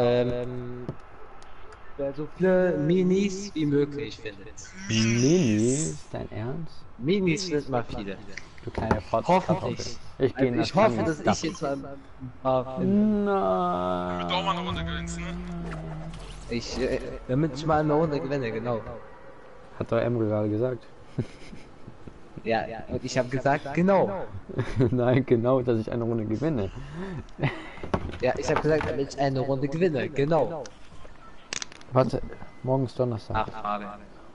wer so viele Minis wie möglich findet. Minis? Dein Ernst? Minis findet mal viele. Du kleine Fotze. Hoffentlich. Ich gehe Also ich hoffe, dass ich jetzt mal ein paar finde. Du auch mal eine Nein. Runde gewinnst, ne? Damit ich mal eine Runde gewinne, genau. Hat doch Emre gerade gesagt. Ja, und ich habe gesagt, genau. Nein, genau, dass ich eine Runde gewinne. Ja, ich habe gesagt, damit ich eine Runde gewinne, genau. Warte, morgen ist Donnerstag. Ach, Fabian.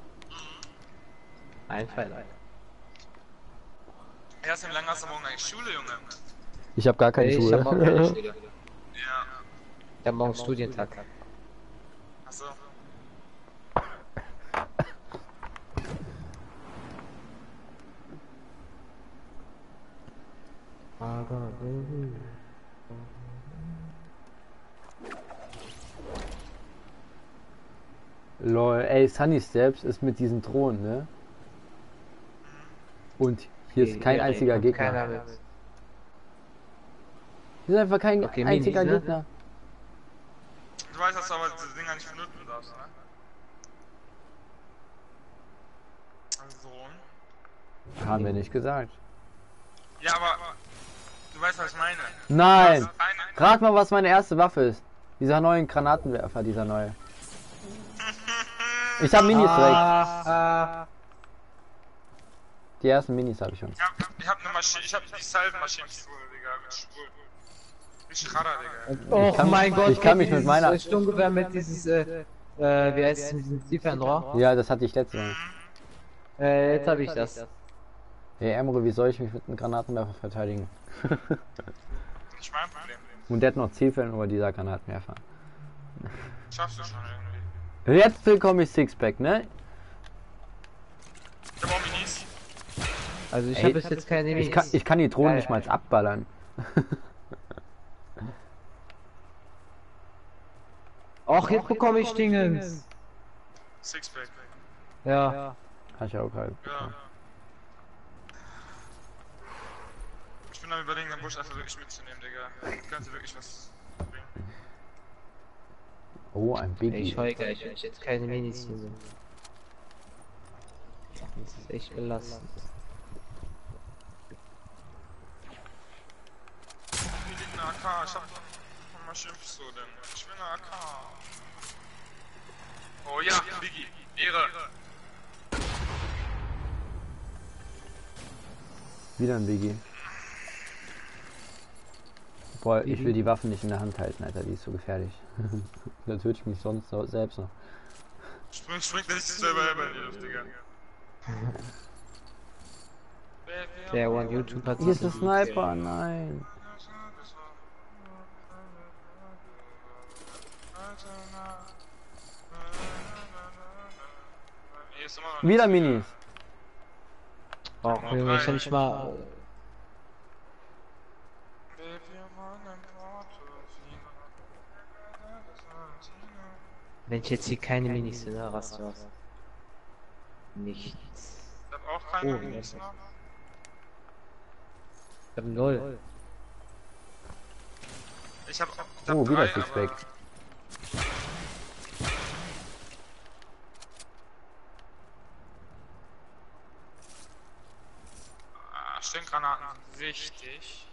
Ein Fall. Erst wie lange hast du morgen eigentlich Schule, Junge? Ich habe gar keine Ich Schule. hab morgen keine Schule. Ja. Ich hab morgen Studientag. Achso. Lol, ey, Sunny Steps ist mit diesen Thronen, ne? Und hier ist kein einziger Gegner. Keiner mit. Hier ist einfach kein Okay, einziger Minis, ne? Gegner. Du weißt, dass du aber diese Dinger nicht benutzen darfst, ne? Also. Haben wir nicht gesagt. Ja, aber. Du weißt, was ich meine. Nein! Das ist eine- Rat mal, was meine erste Waffe ist. Dieser neue Granatenwerfer, dieser neue. Ich habe Minis direkt. Die ersten Minis habe ich schon. Ich hab eine Maschine, ich hab die Salvenmaschinenpistole, Digga, mit Schwul. Nicht Radar, Digga. Oh kann- mein Gott, ich kann mich mit meiner- Sturmgewehr mit dieses, wie heißt es, mit diesem Zielfernrohr? Ja, das hatte ich letztes Mal. Jetzt habe ich das. Hey Emre, wie soll ich mich mit einem Granatenwerfer verteidigen? Nicht mein Problem. Und der hat noch Zielfern über dieser Granatenwerfer. Schaffst du schon irgendwie. Jetzt bekomme ich Sixpack, ne? Ich hab auch Minis. Also ich Ey, habe bis jetzt keine Minis. Ich kann die Drohnen nicht mal abballern. Och, jetzt bekomme ich Dingens. Sixpack. Ja. Kann ich auch halt. Ja. Ich bin am überlegen, den Busch einfach wirklich mitzunehmen, Digga. Könnte wirklich was bringen. Oh, ein Biggie. Ich heule gleich, wenn ich jetzt keine Minis finde. Das ist echt belastend. Hier liegt eine AK, ich hab von Maschinenpistole. Ich will eine AK. Oh ja, Biggie. Ehre. Wieder ein Biggie. Boah, ich will die Waffen nicht in der Hand halten, Alter, die ist so gefährlich. Da töte ich mich sonst selbst noch. Springt nicht selber in die Luft, Digga. Der One YouTube hat Hier ist der Sniper, nein. Hier ist immer noch Wieder Minis. brauchen wir wahrscheinlich mal. Wenn ich jetzt hier keine Minis finde, ne, was du hast. Nichts. Ich hab auch keine Oh, Minis noch. Ich hab 0. Ich hab Oh, wieder 3, Sixpack. aber... Stinkgranaten sind wichtig.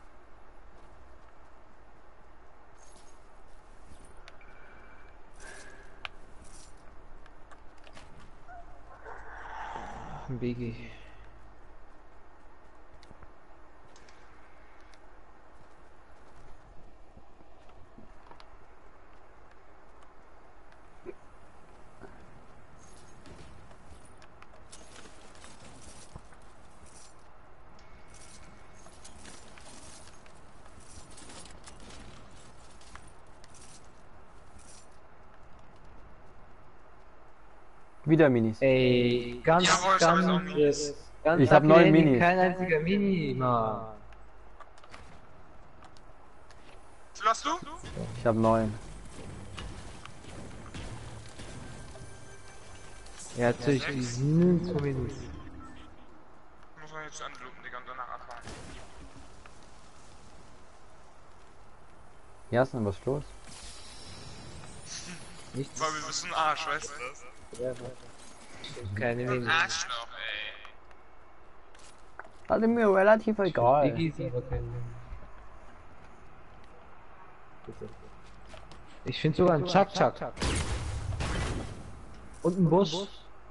Ein Biggie. Wieder Minis. Ey, ganz, Jawohl, ich hab jetzt auch Minis. ganz Ich hab 9 abgelehnt, Minis. Kein einziger Mini, Mann. Wie viel hast du? Ich habe 9. Ja, natürlich, die sind zu Minis. Muss man jetzt anbluten, Digga, und danach abfahren. Jassen, was ist los? Nichts. Weil wir bist ein Arsch, weißt du das? Keine Minis. Arschloch, ey. Das ist mir relativ egal. Biggie ist aber kein Mini. Ich finde sogar einen Chuck. Und einen Bus.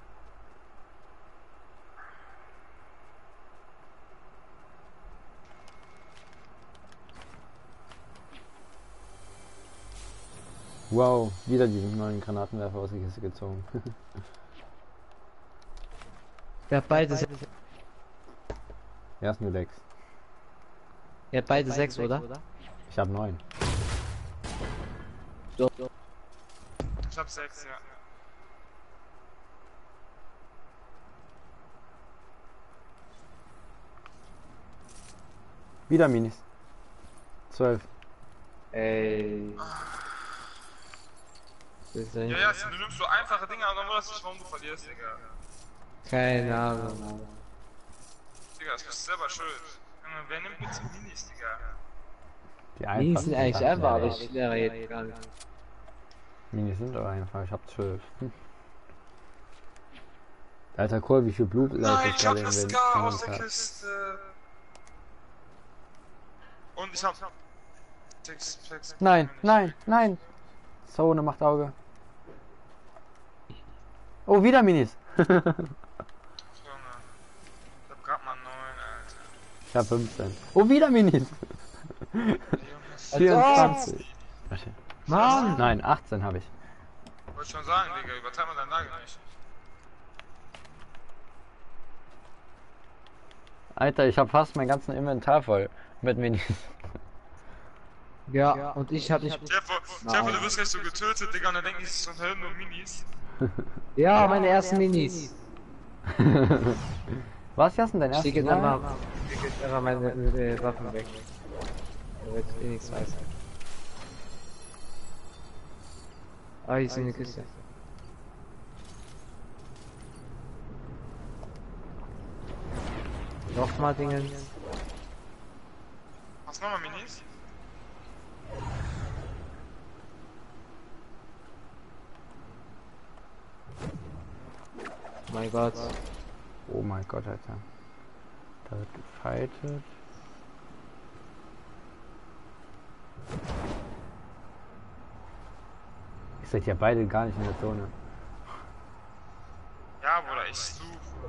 Wow, wieder diesen neuen Granatenwerfer aus der Kiste gezogen. Ja, beide 6. Er ist nur 6. Ja, beide 6, oder? Ich habe 9. Ich hab 6, ja. Wieder Minis. 12. Ey. Ja, ja, du nimmst so einfache Dinge, aber dann wunderst du dich, warum du verlierst, Digga. Keine Ahnung. Digga, das bist du selber schuld. Junge, wer nimmt bitte Minis, Digga? Die Minis sind eigentlich Sachen einfach, aber sind ich lehre jetzt gar nicht. Minis sind aber einfach, ich hab 12. Alter Kohl, wie viel Blut Nein, ich hab gerade das in Scar aus der Inventar. Kiste. Und ich hab 6 Nein. Zone macht Auge. Oh, wieder Minis. Junge. Ich hab grad mal 9, Alter. Ich hab 15. Oh, wieder Minis. Junge, 24. Mann! Nein, 18 habe ich. wollte schon sagen, Digga, übertreib mal deine Lage nicht. Alter, ich habe fast mein ganzen Inventar voll mit Minis. Ja, und ich hab nicht. Stell dir du wirst gleich so getötet, Digga, und dann denken die sich so Helden nur Minis. Ja, meine ersten Minis. Was, Jassen, dein Ich erstes lege jetzt Mal? einfach meine Waffen weg. Da wird eh nichts weiß. Ah, hier ist eine Kiste. Nochmal Dingen. Hast du nochmal Minis? Mein Gott. Oh mein Gott, Alter. Da wird gefightet. Ihr seid ja beide gar nicht in der Zone. Ja, Bruder, ich suche.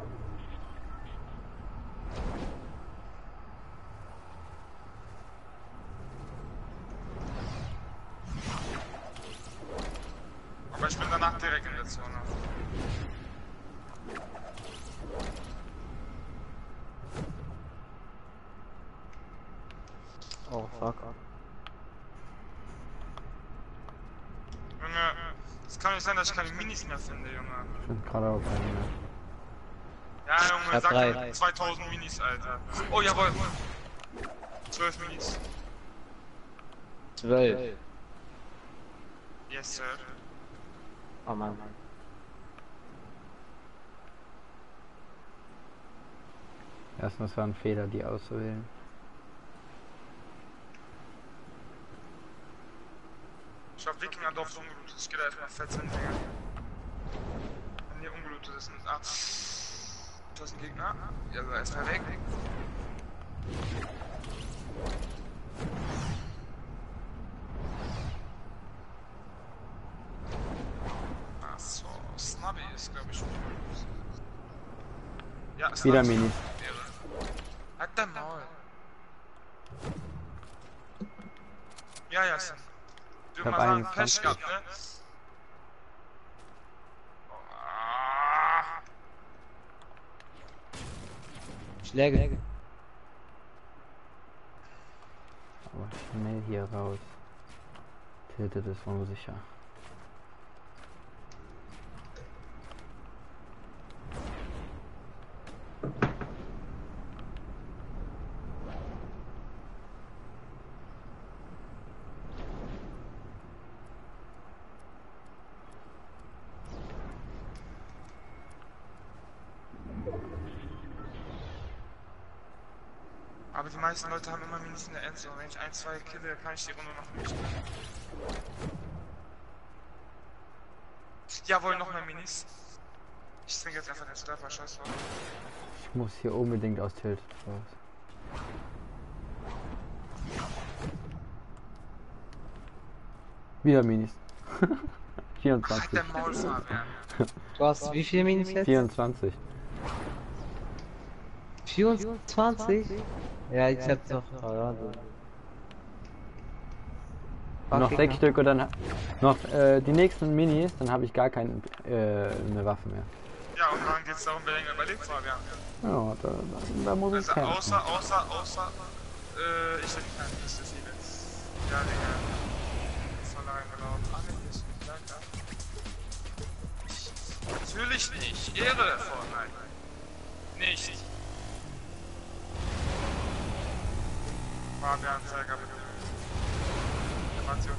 Aber ich bin danach direkt in der Zone. Oh fuck. Junge, es kann nicht sein, dass ich keine Minis mehr finde, Junge. Ich finde gerade auch keine mehr. Ja, Junge, Ich hab sag 3. dann 2000 Minis, Alter. Oh, jawohl. 12 Minis. 12. Yes, sir. Oh Mann. Erstens war ein Fehler, die auszuwählen. Ich hab Wikingerdorf so ungelootet. Ich geh da erstmal fett hin, Digga. Wenn hier ungelootet ist, ah. Du hast einen Gegner. Ja, so erstmal weg. Achso, Snubby ist, glaube ich, schon. Ja, ist Wieder Mini. Halt dein Maul. Ja, ja, Sam. Ich Ich würde hab mal sagen, 21. Pech gehabt, ne? Ah. Schläge. Aber schnell hier raus. Tiltet ist unsicher. Aber die meisten Leute haben immer Minis in der Endzone. Wenn ich 1, 2 kille, kann ich die Runde noch nicht. Jawohl, noch mehr Minis. Ich zwinge jetzt einfach den Surfer, scheiß drauf. Ich muss hier unbedingt aus Tilted raus. Wieder Minis. Halt 24. der Maul, Fabian. Du hast wie viele Minis jetzt? 24. 24? Ja, ich hab doch. Oh, ja, so. Noch 6 Stück und dann noch die nächsten Minis, dann habe ich gar keine eine Waffe mehr. Ja, und dann geht's darum, wer länger überlebt, Fabian. Ja, da muss ich Also kämpfen. außer, ich bin kein Mist, ja, Digga. Voll reingelaufen. Ah, ne, hier ist ein Kleiner. Natürlich nicht. Ehre, Fortnite. Nicht. Fabian, Zeiger, bitte. Animation.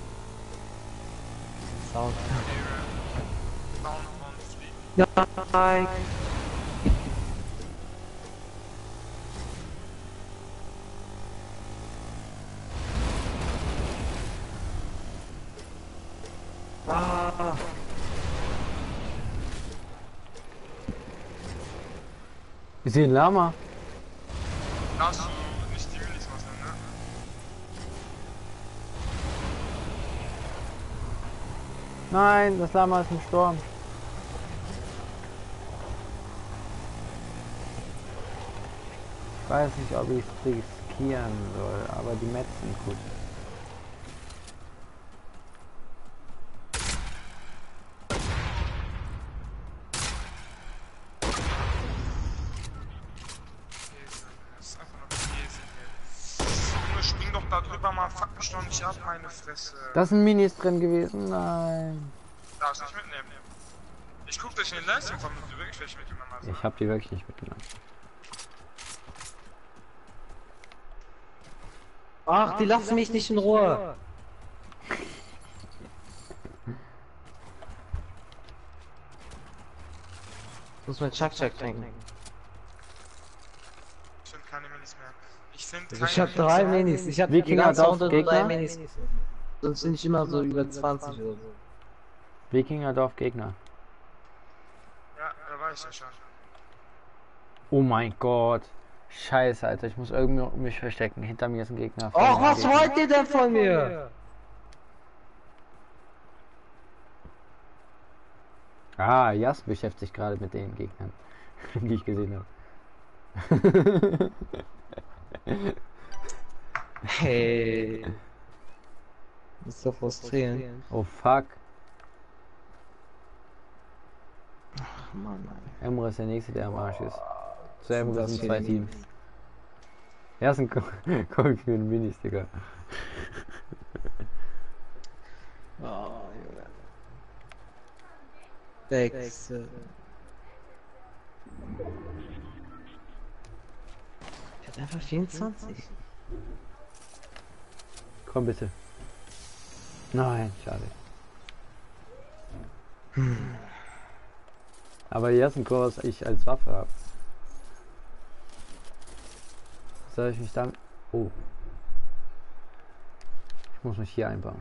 Sound. Ehre. Down und fliegen. Ja, nein. Ah. Ich sehe ein Lama. Darfst du nicht die Minis rausnehmen, ne? Nein, das Lama ist im Sturm. Ich weiß nicht, ob ich es riskieren soll, aber die Mets sind gut. Das ist einfach nur Käse hier. Junge, spring doch da drüber, mal fuck mich doch nicht ab, meine Fresse. Da sind Minis drin gewesen, nein. Darfst nicht mitnehmen. Ich guck dich in den Livestream von mir wirklich welche mitgenommen hast. Ich habe die wirklich nicht mitgenommen. Ach, die lassen mich nicht in Ruhe. Ich muss mein Chuck trinken. Ich finde keine Minis mehr. Ich finde Also ich hab 3 Minis. Ich hab die Wikinger ganze Dorf Runde Gegner? 3 Minis. Sonst sind ich immer so über 20 oder so. Wikingerdorf Gegner. Ja, da war ich ja schon. Oh mein Gott. Scheiße, Alter, ich muss irgendwie mich verstecken. Hinter mir ist ein Gegner. Och, was wollt ihr denn von mir? Ah, Jas beschäftigt sich gerade mit den Gegnern, die ich gesehen habe. Hey. Das ist so frustrierend. Oh fuck. Ach Mann. Emre ist der nächste, der am Arsch ist. Zu Emre Das sind für 2 die- Teams. Er ist ein Cold für den Minis, Digga. Oh, Junge. 6. Einfach 24. Komm bitte. Nein, schade. Aber hier ist ein Kurs, was ich als Waffe habe. Soll ich mich dann... Oh. Ich muss mich hier einbauen.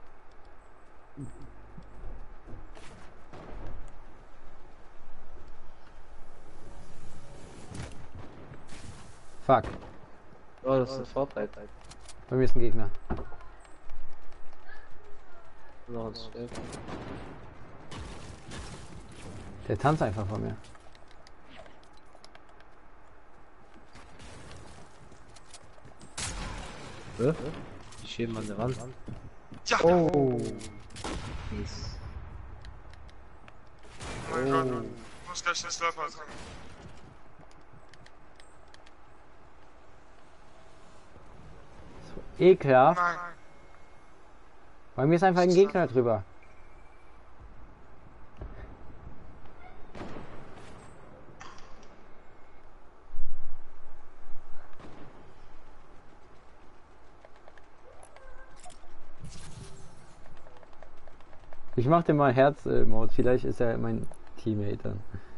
Fuck. Oh, das ist Fortnite. Bei mir ist ein Gegner. Noch ein Stück. Der tanzt einfach vor mir. Ich schiebe mal eine Wand. Ja! Oh. Mies. Oh mein Gott, ich muss gleich den Slurper trinken. Ekelhaft. Nein. Bei mir ist einfach ein Gegner drüber. Ich mach dir mal Herz-Mode, vielleicht ist er mein Teammate dann.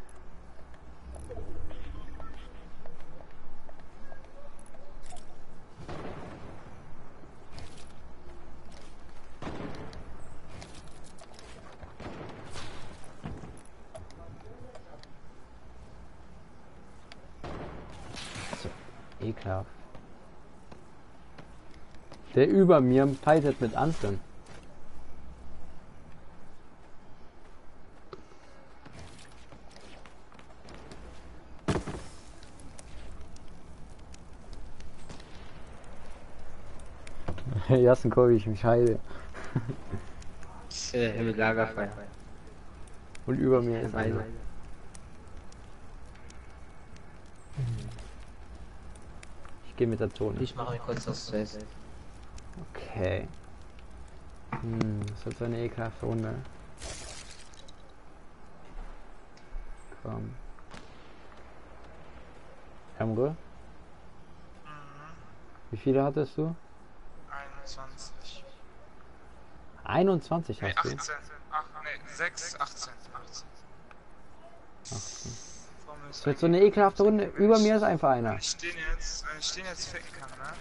So, ekelhaft. Der über mir fightet mit anderen. Ersten Chor, wie ich mich heile. Mit Lagerfeuer. Und über mir ist einer. Ich gehe mit der Zone. Ich mache kurz das Space. Okay. Das wird so eine ekelhafte Runde. Komm. Emre? Wie viele hattest du? 21. 21 Nee, hast du? 18. Ach, nee, 6, 18. 18. Das wird so eine ekelhafte Runde. Über mir ist einfach einer. Wenn ich den jetzt ficken kann, ne?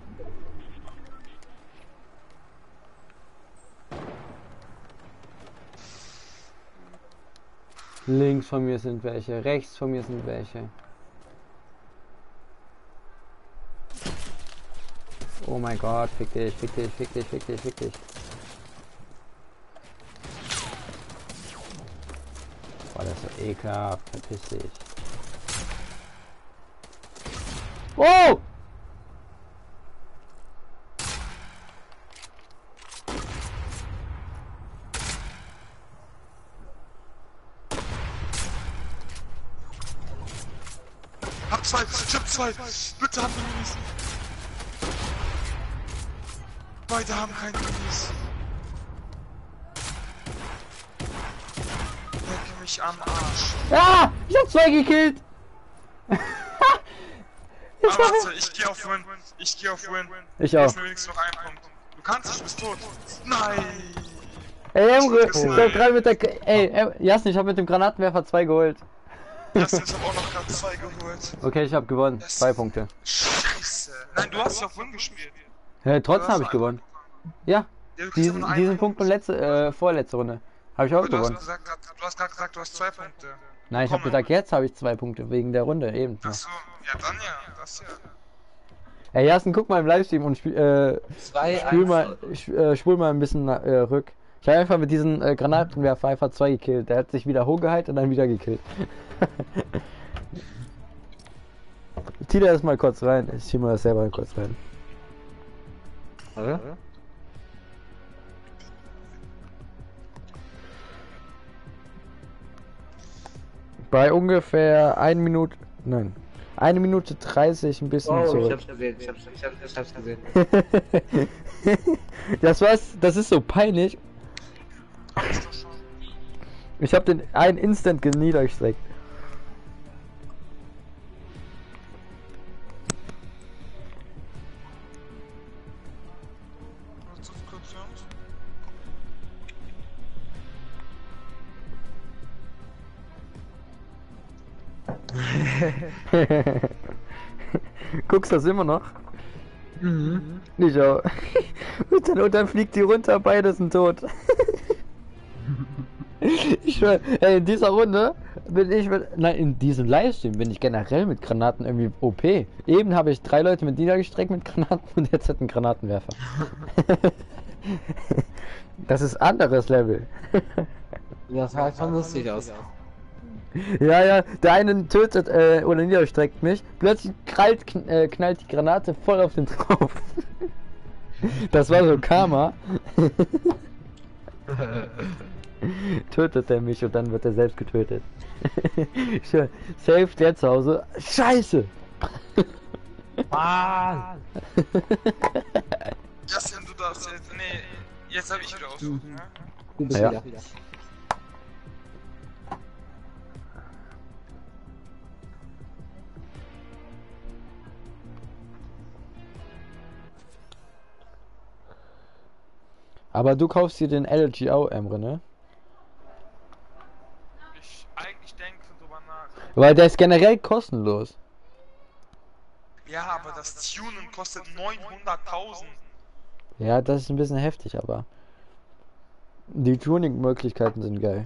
Links von mir sind welche, rechts von mir sind welche. Oh mein Gott, fick dich, fick dich, fick dich, fick dich, fick dich. Boah, das ist so ekelhaft, verpiss dich. Oh! Hab zwei, ich hab zwei. Bitte hab Minis. Beide haben keine Minis. Leck mich am Arsch. Ah! Ich hab zwei gekillt! Aber warte, ich geh auf Win. Ich geh auf Win. Ich Hier auch. ist mir wenigstens noch ein Punkt. Du kannst nicht, du bist tot. Nein! Ey, Emre, ich hab gerade mit der... Ey, Jasmin, ich hab mit dem Granatenwerfer 2 geholt. Jasmin, ich hab auch noch gerade 2 geholt. Okay, ich hab gewonnen. 2 Punkte. Scheiße. Nein, du hast ja auf Win gespielt. Trotzdem habe ich gewonnen. Ja, Ja, du kriegst aber nur einen diesen Punkt und vorletzte Runde. Habe ich auch Aber du gewonnen. hast gerade gesagt, du hast 2 Punkte. Nein, ich habe gesagt, jetzt habe ich 2 Punkte wegen der Runde eben. Achso, ja dann ja, das ja. Ey, Jassen, guck mal im Livestream und spul 2-1. mal ein bisschen rück. Ich habe einfach mit diesem Granatenwerfer einfach 2 gekillt. Der hat sich wieder hochgeheilt und dann wieder gekillt. Zieh da erstmal kurz rein. Ich zieh mal das selber kurz rein. Oder? Bei ungefähr 1 Minute, nein, 1 Minute 30 ein bisschen Oh, zurück. ich hab's gesehen, ich hab's gesehen. Das ist so peinlich. Ich habe den einen Instant niedergestreckt. Guckst du das immer noch? Mhm. Nicht auch. Und dann fliegt die runter, beide sind tot. Ich schwör, ey, in dieser Runde bin ich nein, in diesem Livestream bin ich generell mit Granaten irgendwie OP. Eben habe ich 3 Leute mit niedergestreckt mit Granaten und jetzt hat ein Granatenwerfer. Das ist anderes Level. Das sah schon lustig aus. Ja, der eine tötet oder niederstreckt mich, plötzlich knallt die Granate voll auf den drauf. Das war so Karma. Tötet er mich und dann wird er selbst getötet. Schön. Safe der zu Hause. Scheiße! Mann! Justin, du darfst jetzt. Nee, jetzt hab ich wieder aussuchen, ne? Du bist Ja. wieder. Aber du kaufst dir den LG auch, Emre, ne? Ich eigentlich denke drüber nach. Weil der ist generell kostenlos. Ja, aber das Tunen kostet 900.000. Ja, das ist ein bisschen heftig, aber die Tuning-Möglichkeiten sind geil.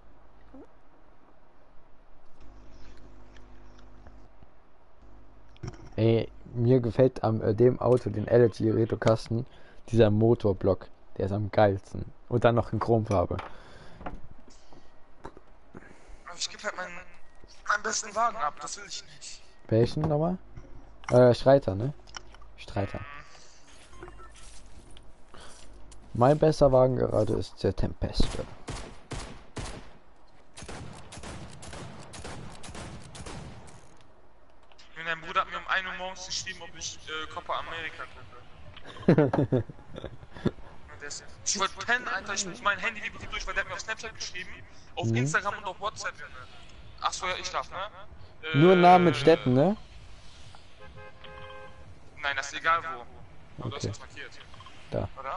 Ey, mir gefällt am dem Auto, den LG Reto-Kasten, dieser Motorblock. Der ist am geilsten. Und dann noch in Chromfarbe. Aber ich gebe halt meinen besten Wagen ab, das will ich nicht. Welchen nochmal? Streiter, ne? Streiter. Mein bester Wagen gerade ist der Tempeste. Mein Bruder hat mir um 1 Uhr morgens geschrieben, ob ich Copa America gucke. Ich wollte pennen, Alter, mein Handy liegt durch, weil der hat mir auf Snapchat geschrieben, auf Instagram und auf WhatsApp, Junge. Achso, ja, ich darf, ne? Nur Namen mit Städten, ne? Nein, das ist egal wo. Aber du hast Okay. das markiert. Da. Oder?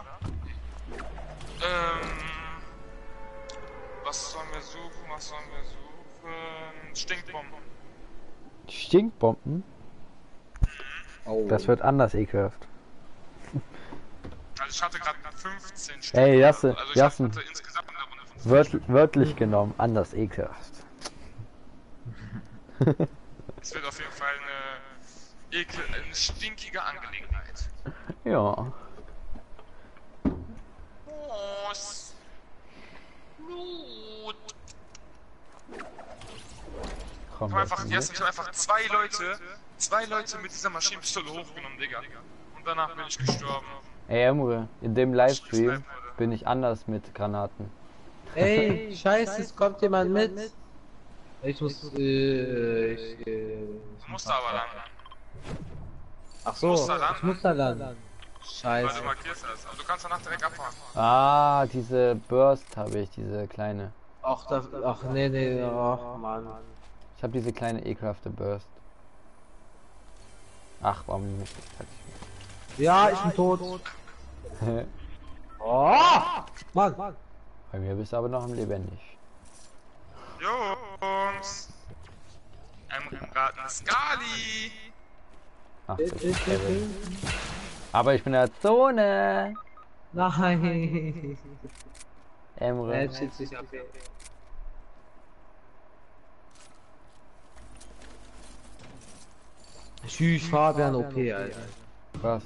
Was sollen wir suchen? Stinkbomben. Stinkbomben? Oh. Das wird anders ekelhaft. Also ich hatte gerade 15 Stück. Ey, Jasse, Also ich Jassen. hatte insgesamt in der Runde 15 Wörtlich genommen, anders ekelhaft. Es wird auf jeden Fall eine stinkige Angelegenheit. Ja. Los! Blut! Komm, Ich hab einfach, das Jassen, ich hab einfach zwei Leute mit dieser Maschinenpistole hochgenommen, Digga. Und danach bin ich gestorben. Ey, Emre, in dem Livestream bin ich anders mit Granaten. Ey, scheiße, es kommt jemand mit. Ich muss, Du musst aber dann. Ach so, musst da landen. ich muss da landen. Weil Scheiße. du markierst das. Aber du kannst danach direkt abfahren. Ah, diese Burst habe ich, diese kleine. Ach, nee, ach, Mann. Ich habe diese kleine ekelhafte Burst. Ach, warum nicht? Ja, ich bin tot. Oh, Mann. Bei mir bist du aber noch am lebendig. Jungs! Im Garten Skali! Ach, aber ich bin in der Zone. Nein. Emre. Jetzt schießt sich ab. Tschüss, Fabian OP, Alter. Was?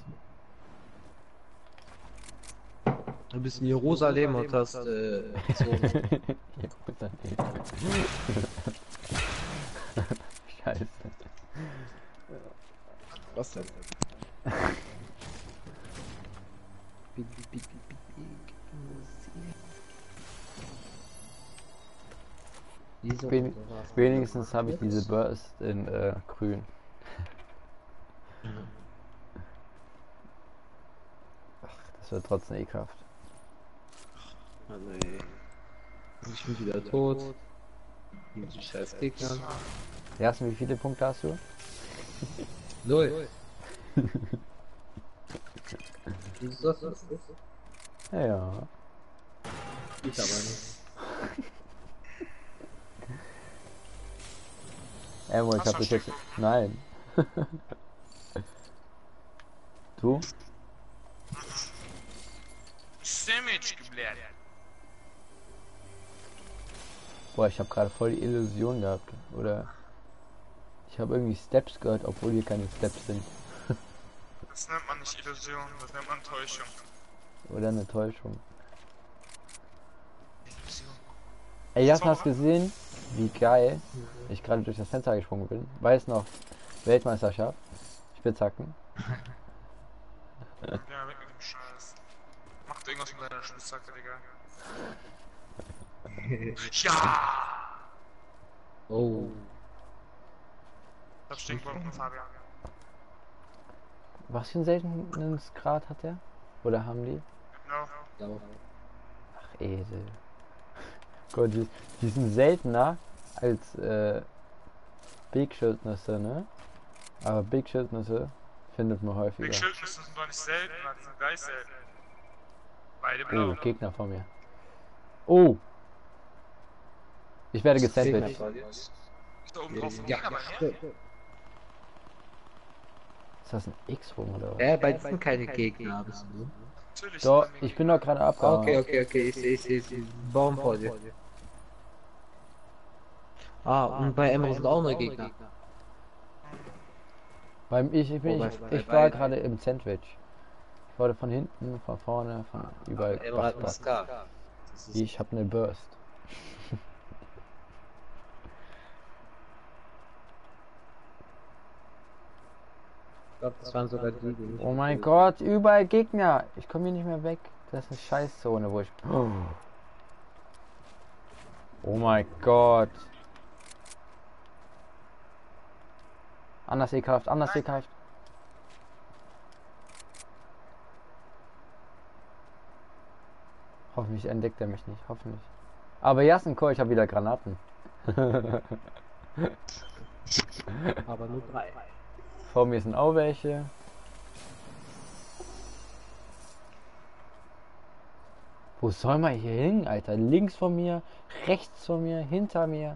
Du bist in Jerusalem und hast, so. Scheiße. Was denn? Wenigstens habe ich diese Burst in grün. Ach, das wird trotzdem ekelhaft. Nee. Ich bin wieder tot. Mit den scheiß Gegnern. Jassen, wie viele Punkte hast du? 0. Ist das? Ja. Ich aber nicht. Emo, ich Hast hab du dich jetzt. Stinkbomben? Nein. Du? Sandwich geblärt. Boah, ich habe gerade voll die Illusion gehabt. Oder ich habe irgendwie Steps gehört, obwohl hier keine Steps sind. Das nennt man nicht Illusion, das nennt man Täuschung. Oder eine Täuschung. Illusion. Ey, hast du das gesehen? Wie geil ich gerade durch das Fenster gesprungen bin. Weiß noch, Weltmeisterschaft. Spitzhacken. Ja, weg mit dem Scheiß. Macht irgendwas mit deiner Spitzhacke, Digga. Ja! Oh. Ich hab Stinkbomben, Fabian. Was für ein seltenes Grad hat der? Oder haben die? No. Blau. Ach, Esel. Gott, die sind seltener als Big-Schildnüsse, ne? Aber Big-Schildnüsse findet man häufiger. Big Schildnüsse sind doch nicht selten, die sind gleich selten. Beide Oh, blau. Gegner vor mir. Oh! Ich werde Gegner gesandwiched. vor dir. Ist da oben drauf ein Ja, Gegner bei ja. mir? Ist das ein X-Rum oder was? Bei dir sind keine Gegner, bist du? Natürlich. Doch, sind bei mir ich bin doch gerade abgehauen. Okay, ich sehe. Baum vor dir. Ah, und bei Emre sind auch noch Gegner. Ich war gerade im Sandwich. Ich wurde von hinten, von vorne, von überall Emre hat einen gepasst. Scar. Ich habe eine Burst. Ich glaube, das waren sogar die nicht. Oh mein Gott, überall Gegner. Ich komme hier nicht mehr weg. Das ist eine Scheißzone, wo ich... Oh mein Gott. Anders ekelhaft, anders ekelhaft. Hoffentlich entdeckt er mich nicht, hoffentlich. Aber Jassenko, ich habe wieder Granaten. Aber nur 3. Vor mir sind auch welche. Wo soll man hier hin, Alter? Links von mir, rechts von mir, hinter mir.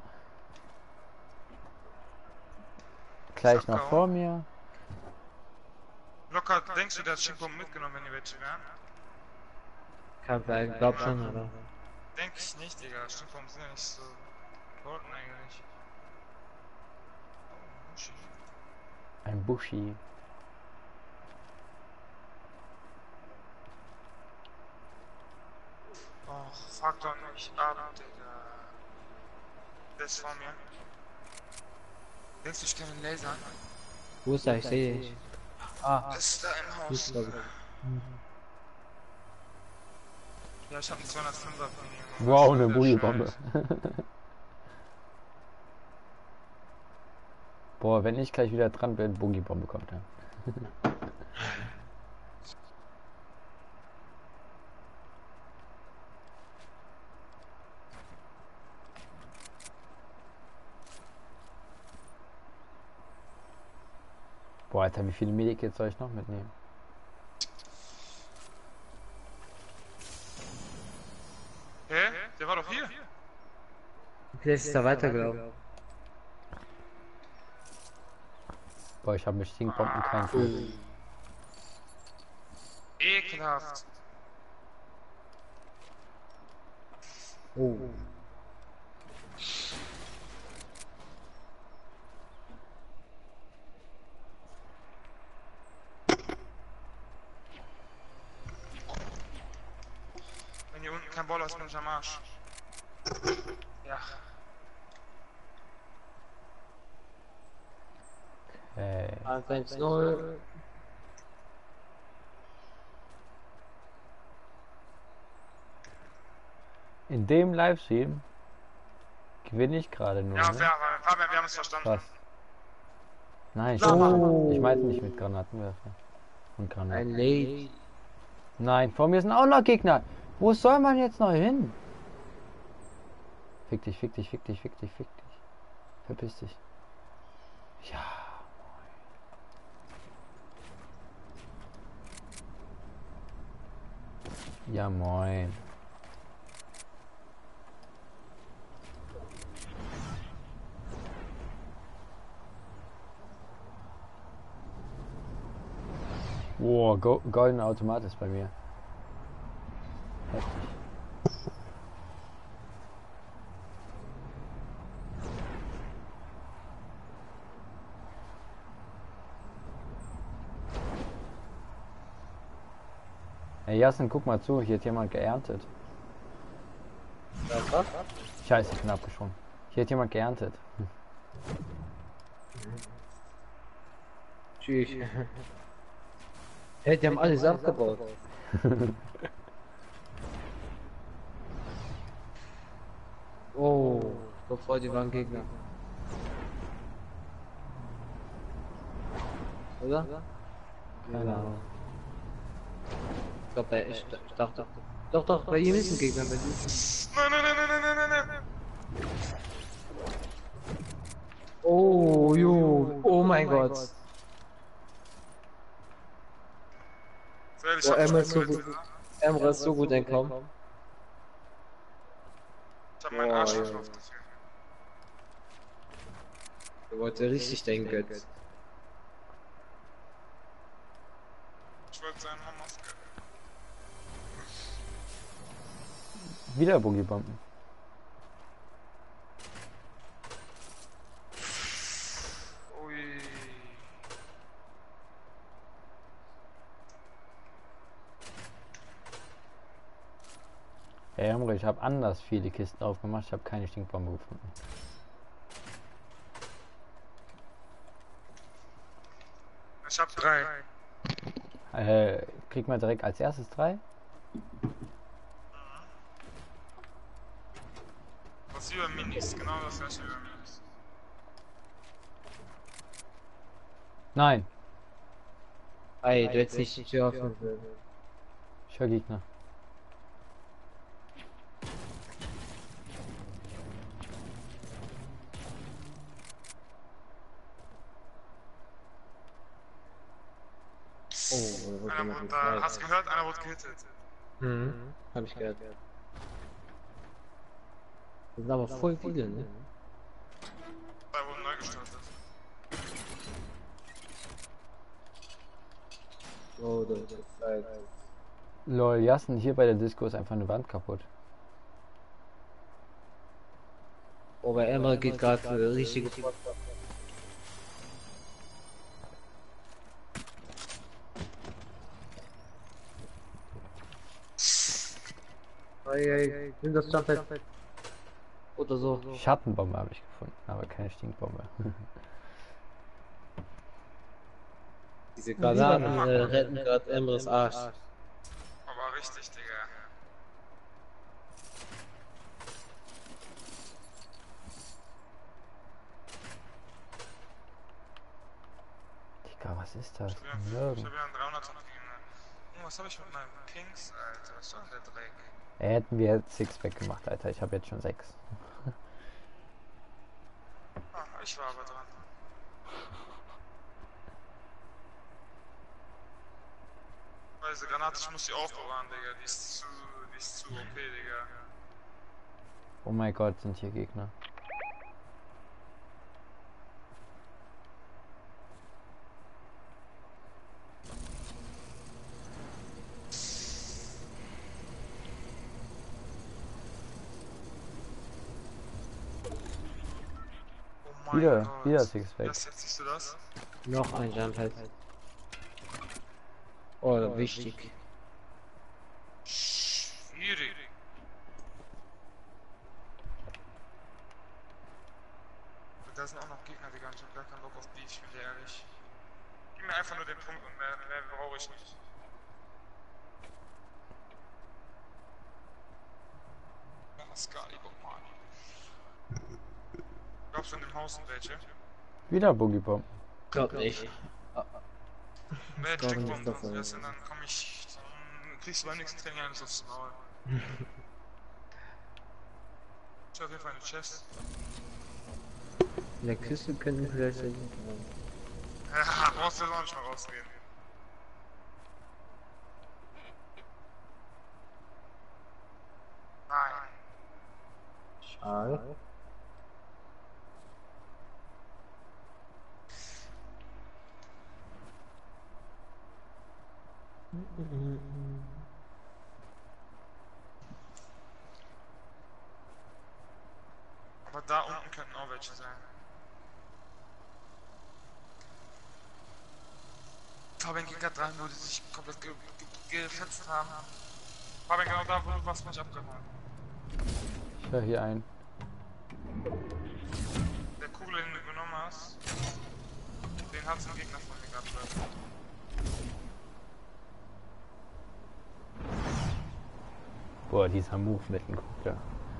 Gleich noch vor mir. Locker, denkst du, der hat Stinkbomben mitgenommen, wenn die welche wären? Kann sein, glaub schon, aber. Denk ich nicht, Digga. Stinkbomben sind ja nicht so important eigentlich. Oh, Muschi. Ein Buschi. Oh, fuck doch nicht ab, Digga. Der ist vor mir. Denkst du, ich kann ihn lasern? Wo ist er? Ich sehe dich. Das ist da im Haus. Fuß, glaub ich. Ja, ich hab einen 205er von ihm. Wow, eine Boogie-Bombe. Boah, wenn ich gleich wieder dran bin, Boogie-Bombe kommt dann. Boah, Alter, wie viele Medikits soll ich noch mitnehmen? Hä? Der war doch hier. Vielleicht ist er weitergelaufen. Boah, ich habe mit Stinkbomben keinen Schuss. Ekelhaft. Oh. Wenn hier unten kein Ball ist, bin ich am Arsch. Ja. Hey. 1-1-0. In dem Livestream gewinne ich gerade nur. Ja, Ne? Fabian, wir haben es verstanden. Was? Nein, ich meinte nicht mit Granatenwerfer. Und Granaten. Ein Lady. Nein, vor mir sind auch noch Gegner. Wo soll man jetzt noch hin? Fick dich, fick dich, fick dich, fick dich, fick dich. Verpiss dich. Ja. Moin. Ja, moin. Boah, goldener Automat ist bei mir. Heftig. Hey Jassen, guck mal zu, hier hat jemand geerntet. Was? Scheiße, ich bin abgesprungen. Hier hat jemand geerntet. Tschüss. Hey, die haben alles abgebaut. Oh, bevor die waren Gegner. Oder? Keine Ahnung. Ich glaube, ich dachte. Doch, bei ihm ist ein Gegner, bei ihm. Nein. Oh, jo. Oh mein Gott. So, ehrlich, Oh, ich hab Emre schon ist so getötet, gut. ne? Emre ist so gut entkommen. Ich hab meinen Oh, Arsch ja. verkauft dafür. Er wollte richtig den Götz. Ich wollte seinen Mamas gönnen. Wieder Boogiebomben. Ui. Hey Emre, ich habe anders viele Kisten aufgemacht, ich habe keine Stinkbombe gefunden. Ich hab 3. Kriegt man direkt als erstes 3? Was über Minis, genau das gleiche über Minis. Nein, Ey, du hättest nicht die Tür öffnen sollen. ich höre Gegner. Oh, Einer wurde da, hast du gehört? Einer wurde gehittet. Hab ich gehört. Das sind aber voll viele, ne? 2 wurden neu gestartet. Oh, das ist geil. Lol, Jassen, hier bei der Disco ist einfach eine Wand kaputt. Oh, bei Emre geht gerade richtige Post. Ey, nimm das Jumppad. Oder so. Schattenbombe habe ich gefunden, aber keine Stinkbombe. Diese Granaten retten gerade Emres Arsch. Aber richtig, Digga. Digga, was ist das? Ich hab Nirgends. ja einen 300 gegeben. Oh, was hab ich mit meinen Pings, Alter? Was soll denn der Dreck? Hätten wir jetzt Sixpack gemacht, Alter. Ich habe jetzt schon 6. Ah, ich war aber dran. Weil diese Granate, ich muss die aufbewahren, Digga. Die ist zu OP, Digga. Oh mein Gott, sind hier Gegner. Oh mein Gott. Wieder Sixpack. Jetzt siehst du das? Noch ein Jumppad. Oh, wichtig. Schwierig. Da sind auch noch Gegner, Digga. Ich hab gar keinen Bock auf die, ich bin dir ehrlich. Gib mir einfach nur den Punkt und mehr brauche ich nicht. Ja, Skali, guck mal. Glaubst du in dem Haus sind welche? Wieder Boogiebomben. Glaub nicht. Wer glaube kriegt nicht, Bomben dass und er- das und dann komm ich, dann kriegst du beim nächsten Training eines aufs Maul. Ich hab auf jeden Fall eine Chest. In der Küste könnten vielleicht sein. Ja, brauchst du jetzt auch nicht mal rausgehen. Nein. Schade. Aber da unten könnten auch welche sein. Fabian ging gerade rein, wo die sich komplett gefetzt haben. Fabian, genau da, wo du was mich abgehauen. Ich höre hier ein. Der Kugel, den du genommen hast, den hat ein Gegner von mir gehabt, Leute. Boah, dieser Move mit dem Kugler.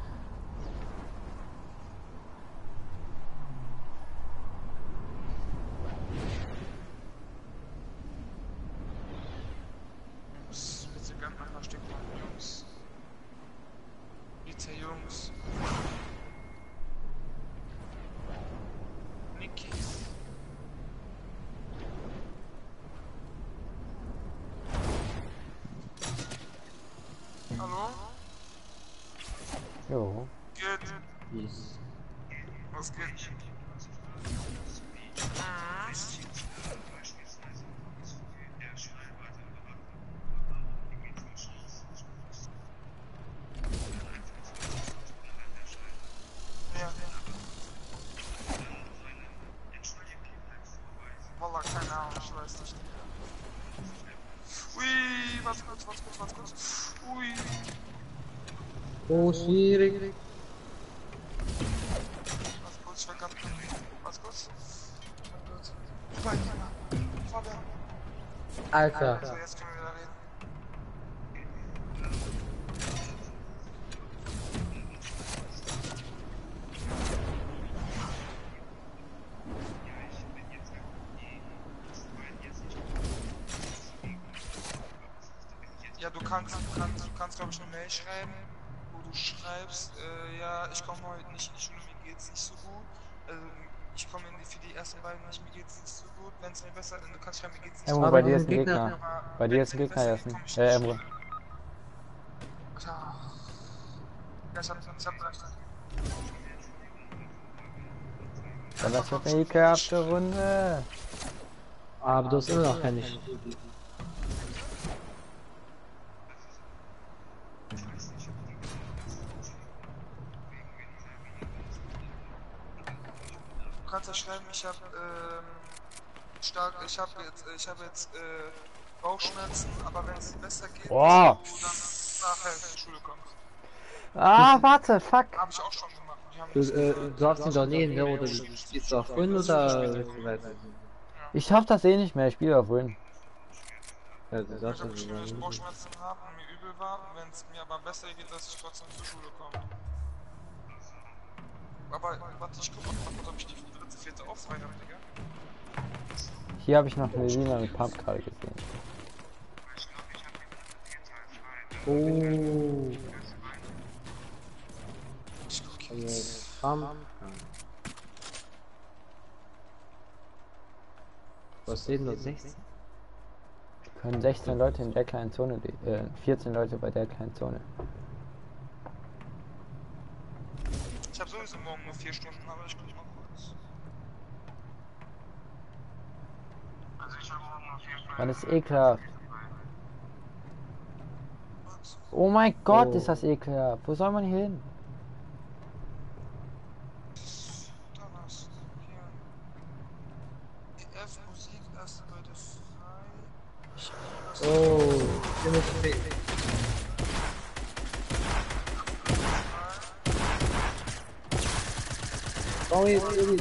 Bitte gönnt noch ein paar Stück von Jungs. Bitte Jungs. Nikis. Hallo? Jo. Geht. Yes. Was geht? Ja. Wallah, keine Ahnung, ich weiß nicht. Ui, warte kurz. Ui. Oh, schwierig. Warte kurz, ich vergabe. Warte kurz. Fabian. Alter. So, jetzt können wir wieder reden. Ja, du kannst glaube ich eine Mail schreiben, wo du schreibst, ja, ich komme heute nicht in die Schule, mir geht's nicht so gut. Ich komme für die ersten beiden nicht, mir geht's nicht so gut. Wenn es mir besser, du kannst schreiben, mir geht's nicht so Emre, gut. bei dir ist ein Gegner. Bei dir ist ein Gegner, Jasmin. Emre. Klar. Ja, ich hab recht. Dann das wird eine ekelhafte Runde. Aber du hast immer noch keine Sch- Du kannst ja schreiben, ich hab jetzt Bauchschmerzen, aber wenn es besser geht, Boah. dass du dann nachher in die Schule kommst. Ah, warte, fuck. Hab ich auch schon gemacht. Die haben Du, das du hast ihn doch nie, ne? Oder du spielst du auf Win oder willst du weiter? Ich schaff das eh nicht mehr, ich spiele auf Win. Ja, du Ich sagst hab schon, geschrieben, dass ich Bauchschmerzen habe und mir übel war, wenn es mir aber besser geht, dass ich trotzdem zur Schule komme. Aber warte, ich guck mal, ob ich die dritte, vierte auch frei habe, Digga. Hier habe ich noch eine Lina mit Pump gerade gesehen. oh. Ich guck Also, jetzt. Pump. Was sehen nur 16? Können 16 Leute in der kleinen Zone, 14 Leute bei der kleinen Zone. Ich hab sowieso morgen nur 4 Stunden, aber ich guck mal kurz. Also ich hab morgen nur 4 Stunden. Man ist ekelhaft. Oh mein Gott, Oh. ist das ekelhaft. Wo soll man hier hin? Donnerstag, hier. EF Musik, erste Leute frei. Oh, ziemlich Sorry, sorry.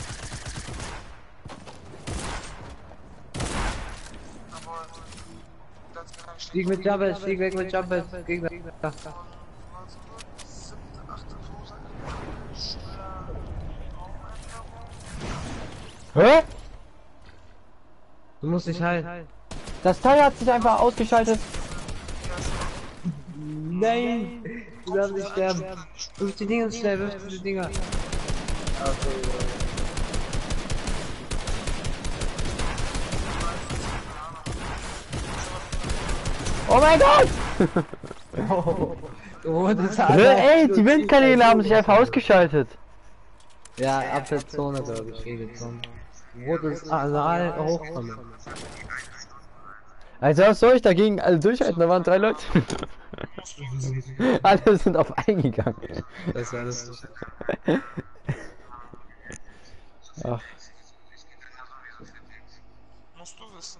Aber das kann ich Flieg mit Jumpers, flieg weg mit Jumpers. Gegner. Also, 7., 8. Hose, Hä? Du musst dich heilen. Das Teil hat sich einfach ausgeschaltet. Nein! Du darfst nicht sterben. Wirf die Dinger schnell, wirf die Dinger. Oh mein Gott! Oh, das Ey, die Windkanäle haben sich einfach ausgeschaltet. Ja, ab der Zone, glaube ich, Regelzone. Wo das Anal hochkommen. Also was soll ich dagegen alle durchhalten? Da waren 3 Leute. Musst du wissen. Alle sind auf eingegangen. Das war alles. Ach, Musst du wissen.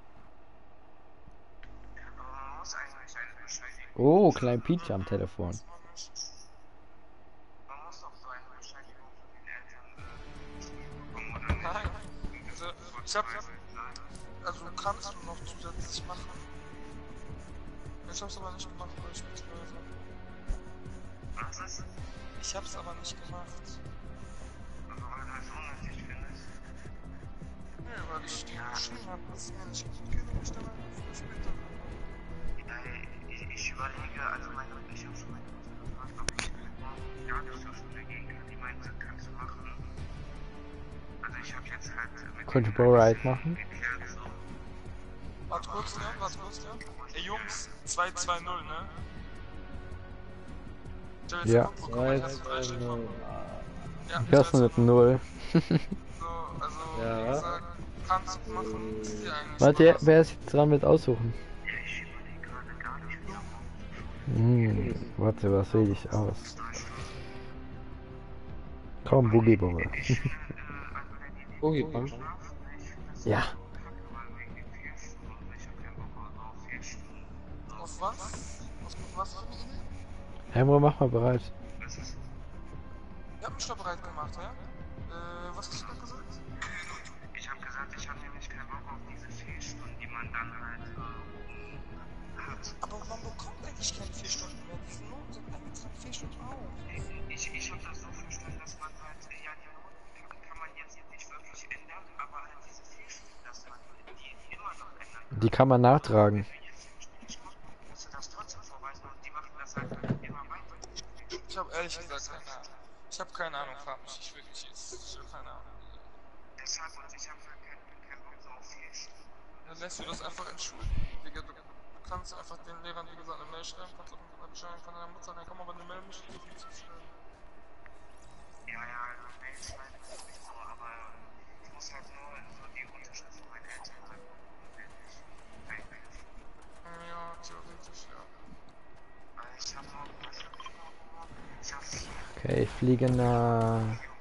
oh, Klein Peach am Telefon. Man muss doch so eine Bescheinigung von den Eltern bekommen, oder? Nein. Also, also kannst du noch zusätzlich machen. Ich hab's aber nicht gemacht, weil ich bin 12. Was? Ich hab's aber nicht gemacht. Also weil du es unnötig findest? Nee, weil ich dir geschrieben hab, dass es mir nicht gut geht und ich dann einfach für später. Ja, ich überlege, also ich hab schon meine Mutter gefragt, ob ich gratis zur Schule gehen kann. Die meinte, kannst du machen. Also ich hab jetzt halt mit Könnte Bro-Ride machen? geklärt so. Warte kurz, ja? Ey Jungs, 2-2-0, ne? Ja. Ja, Ich hasse mit 0. so, also, Ja. wie gesagt, kannst du machen, ist dir eigentlich Warte, Spaß. wer ist jetzt dran mit aussuchen? Warte, was wähle ich aus? Komm, Boogie-Bombe. Boogie Bomb. Ja. Auf was? Was für eine Idee? Hemro, mach mal bereit. Ihr habt mich doch bereit gemacht, ja? Was hast du gerade gesagt? Ich hab gesagt, ich hatte nämlich keinen Bock auf diese 4 Stunden, die man dann halt hat. Aber man bekommt eigentlich keine 4 Stunden mehr. Diese Noten sind extra 4 Stunden auf. Ich hab das so verstanden, dass man halt, ja, die Noten kann man jetzt nicht wirklich ändern, aber halt diese 4 Stunden, dass man die immer noch ändern kann. Die kann man nachtragen. Musst du das trotzdem vorweisen und die machen das halt immer weiter. Ich hab ehrlich gesagt keine Ahnung. Ich hab keine Ahnung, frag mich nicht wirklich jetzt. Ich hab keine Ahnung. Deshalb, und ich hab halt keinen Bock so auf 4 Stunden. Dann lässt du das einfach entschuldigen. Digga, du kannst einfach den Lehrern, wie gesagt, eine Mail schreiben, kannst auch eine Bescheid von deiner Mutter, dann kann man aber eine Mail nicht so viel zu schreiben. Ja, also Mail schreiben ist nicht so, aber ich muss halt nur so die Unterschrift von meinen Eltern haben. Ja, theoretisch, ja. Ich hab noch, ich hab 4. Okay, ich fliege nach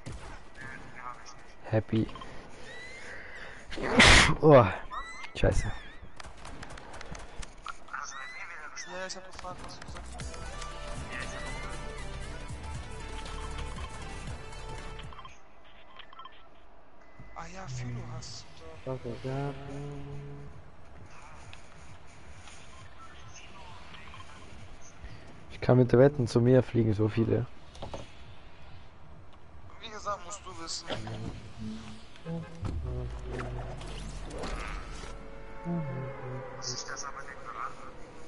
Happy. Oh, scheiße. Ja, ich hab gefragt, was du sagst. Ah ja, Philo hast du da. Ich kann mit der Wetten zu mir fliegen, so viele. Wie gesagt, musst du wissen. Muss ich das aber nicht beraten?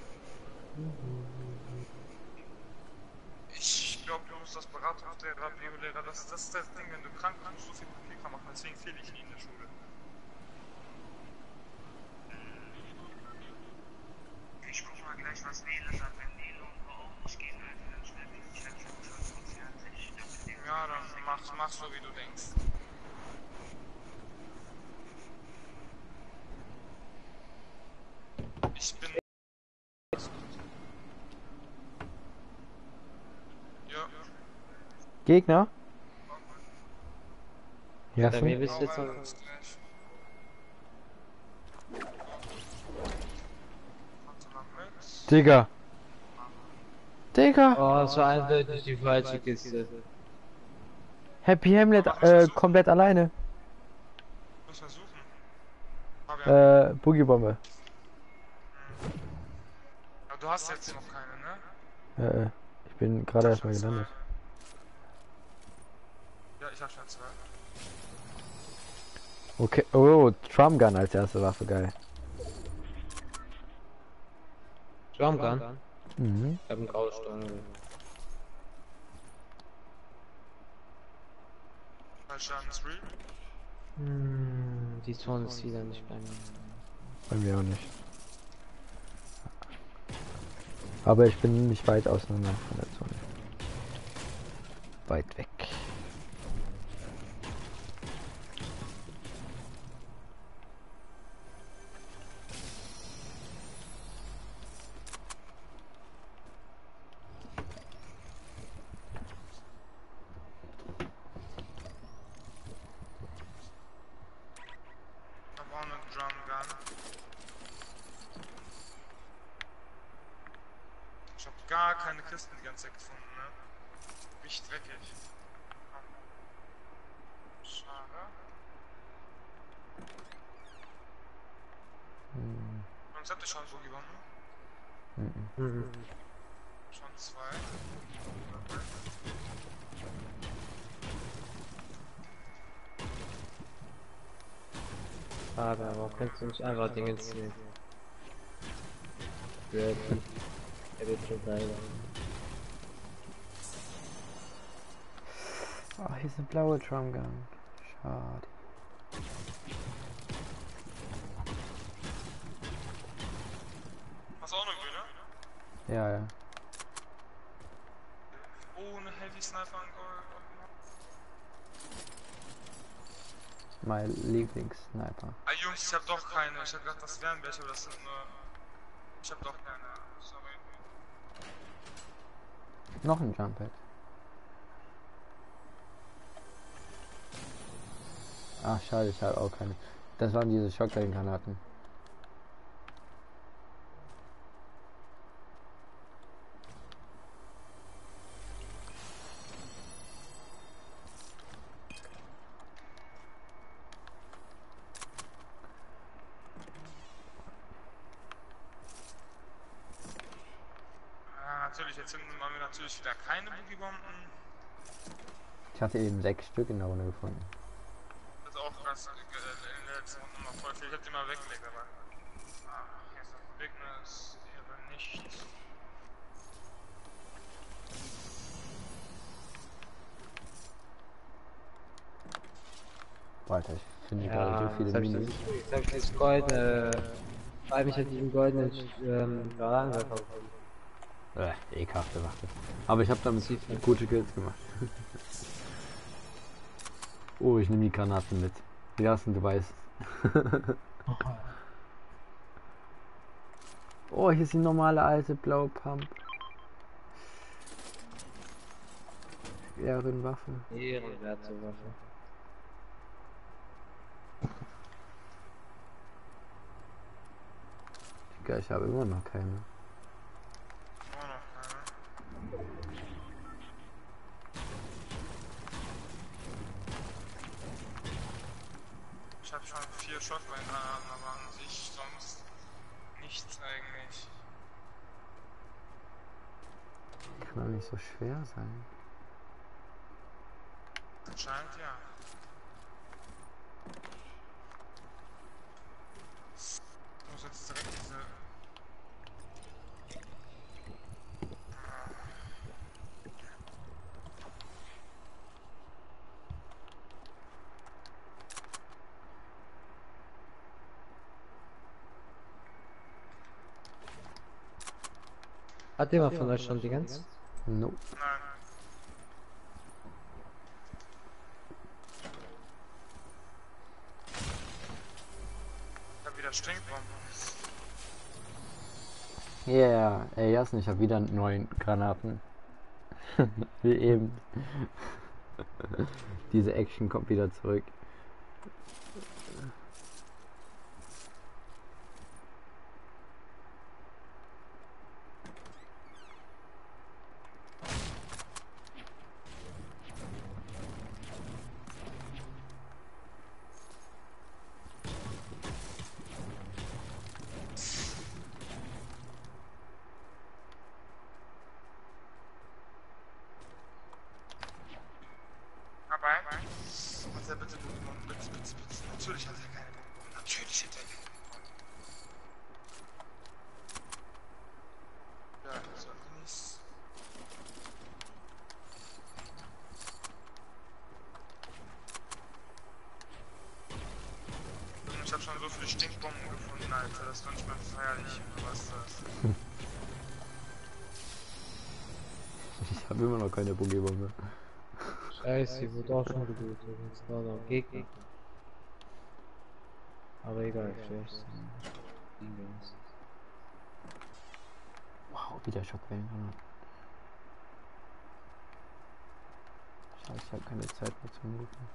Ich glaube, du musst das Beratungslehrer, Biolehrer, das ist das Ding, wenn du krank bist, musst du so viel Papier machen, deswegen fehle ich nie in der Schule. Ich guck mal gleich, was Nele sagt, wenn Nele und Frau auch nicht gehen, Alter, dann schreibe ich schon fertig. Ja, dann mach so, wie du denkst. Ich bin... Ja. Gegner? Ja, Bei mir bist du jetzt noch. Digga. Digga. Oh, das war eindeutig die falsche Kiste. Happy Hamlet komplett alleine. Muss versuchen. Boogie-Bombe. Aber du hast jetzt noch keine, ne? Ich bin gerade erstmal gelandet. Ja, ich hab schon 2. Okay, oh, Trump Gun als erste Waffe, geil. Drumgun? Mhm. Ich hab einen Grausteuer. Schaden 3. Die Zone ist wieder nicht bei mir. Bei mir auch nicht. Aber ich bin nicht weit auseinander von der Zone. Weit weg. keine Kisten die ganze Zeit gefunden, ne? Richtig dreckig. Schade. Sonst habt ihr schon so gewonnen? Schon 2. Schade, aber kannst du nicht einfach Dinge ziehen? Er wird schon selber. Ach, hier ist eine blaue Drumgun. Schade. Hast du auch eine grüne? Ja, ja. Oh, eine Heavy Sniper an Gold. Mein Lieblingssniper. Ah Jungs, ich hab doch keine. Ich hab gedacht, das wären welche, aber das sind nur... Ich hab doch keine. Sorry. Noch ein Jump Pad. Ach, schade, ich habe auch keine. Das waren diese Shotgun-Granaten. Natürlich, jetzt haben wir natürlich wieder keine Boogie-Bomben. Ich hatte eben 6 Stück in der Runde gefunden. Das ist auch krass, in der letzten Runde noch voll viel. Ich hab die mal weggelegt, aber... Ach, hier ist noch Bigness, hier aber nichts. Alter, ich finde gerade so viele Minis. Jetzt hab ich das goldene... Weil mich halt diesen goldenen Granatwerfer bekommen. Ekelhafte Waffe. Aber ich habe damit gute Kills gemacht. Oh, ich nehme die Granaten mit. Die hast du weißt. Oh, hier ist die normale alte blaue Pump. Ehrenwaffe. Ehrenwerte Waffe. Digga, ich habe immer noch keine. Immer noch keine. Ich habe schon 4 Shotgun-Granaten, aber an sich sonst nichts eigentlich. Kann doch nicht so schwer sein. Anscheinend ja. Ich muss jetzt direkt diese... Hat jemand von euch schon die ganz? No. Nein. Ich hab wieder Stinkbomben. Yeah, ey Jassen, ich habe wieder 9 Granaten. Wie eben. Diese Action kommt wieder zurück. Aber hat er bitte Boogie-Bomben? Bitte, bitte, bitte. Natürlich hat er keine Boogie-Bomben. Natürlich hat er keine Boogie-Bomben. Ja, so Minis. Ich hab schon so viele Stinkbomben gefunden, Alter. Das ist doch nicht mehr feierlich. Was ist das? Ich habe immer noch keine Boogie-Bombe. Scheiße, die wurde auch schon gelootet. Jetzt war noch Gegner. Aber egal, vielleicht. Wow, wieder Schockwellengranaten. Scheiße, ich habe keine Zeit mehr zum Looten.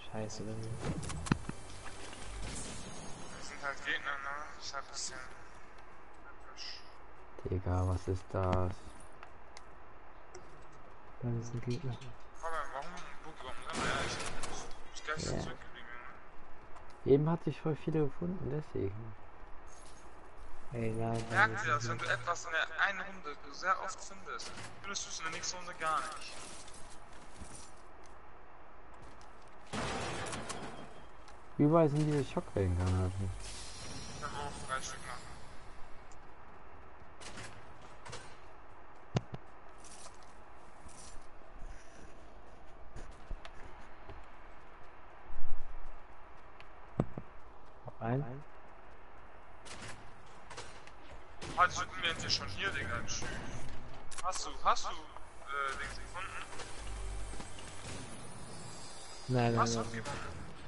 Scheiße, irgendwie. Das sind halt Gegner, ne? Das ist halt ein bisschen... Digga, was ist das? Da ist ein Gegner. Aber warum Boogie-Bomben? Sind wir ehrlich? Ich bin gestern Ja. zurückgeblieben, Eben hatte ich voll viele gefunden, deswegen. Ey, nein, Merkt ihr das, wenn du etwas in der einen Runde sehr oft findest, findest du es in der nächsten Runde gar nicht. Überall sind diese Schockwellengranaten. Ich habe auch 3 Stück machen. Ein. Halt, ich bin jetzt hier schon hier, Digga. Tschüss. Hast du, Dings gefunden? Nein, Hast du nein. gefunden?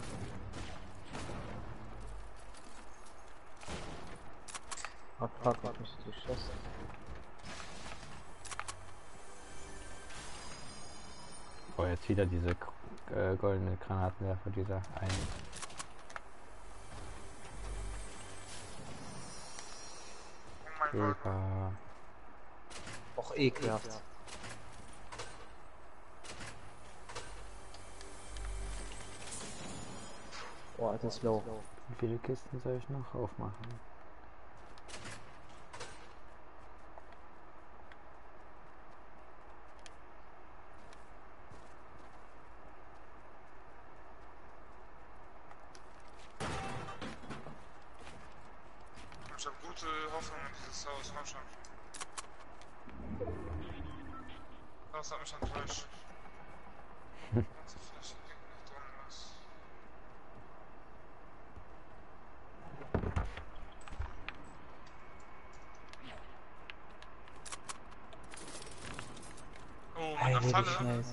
Oh fuck, ich hab mich geschossen. Oh, jetzt wieder diese goldene Granatenwerfer, dieser eine. Oh mein Gott. Digga. Och, ekelhaft. Oh, das ist low. Wie viele Kisten soll ich noch aufmachen? Ich habe gute Hoffnung in dieses Haus. Komm schon. Das hat mich enttäuscht. Ganze Fläche liegt nicht drin, was? Oh, mit einer Falle. Nice.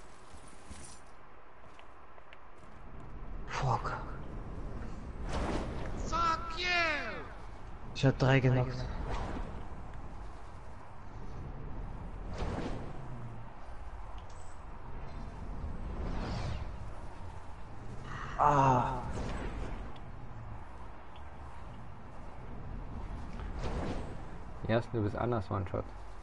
Fuck. Fuck you! Ich hab 3 genockt. Ah. Erst du bist anders One-Shot.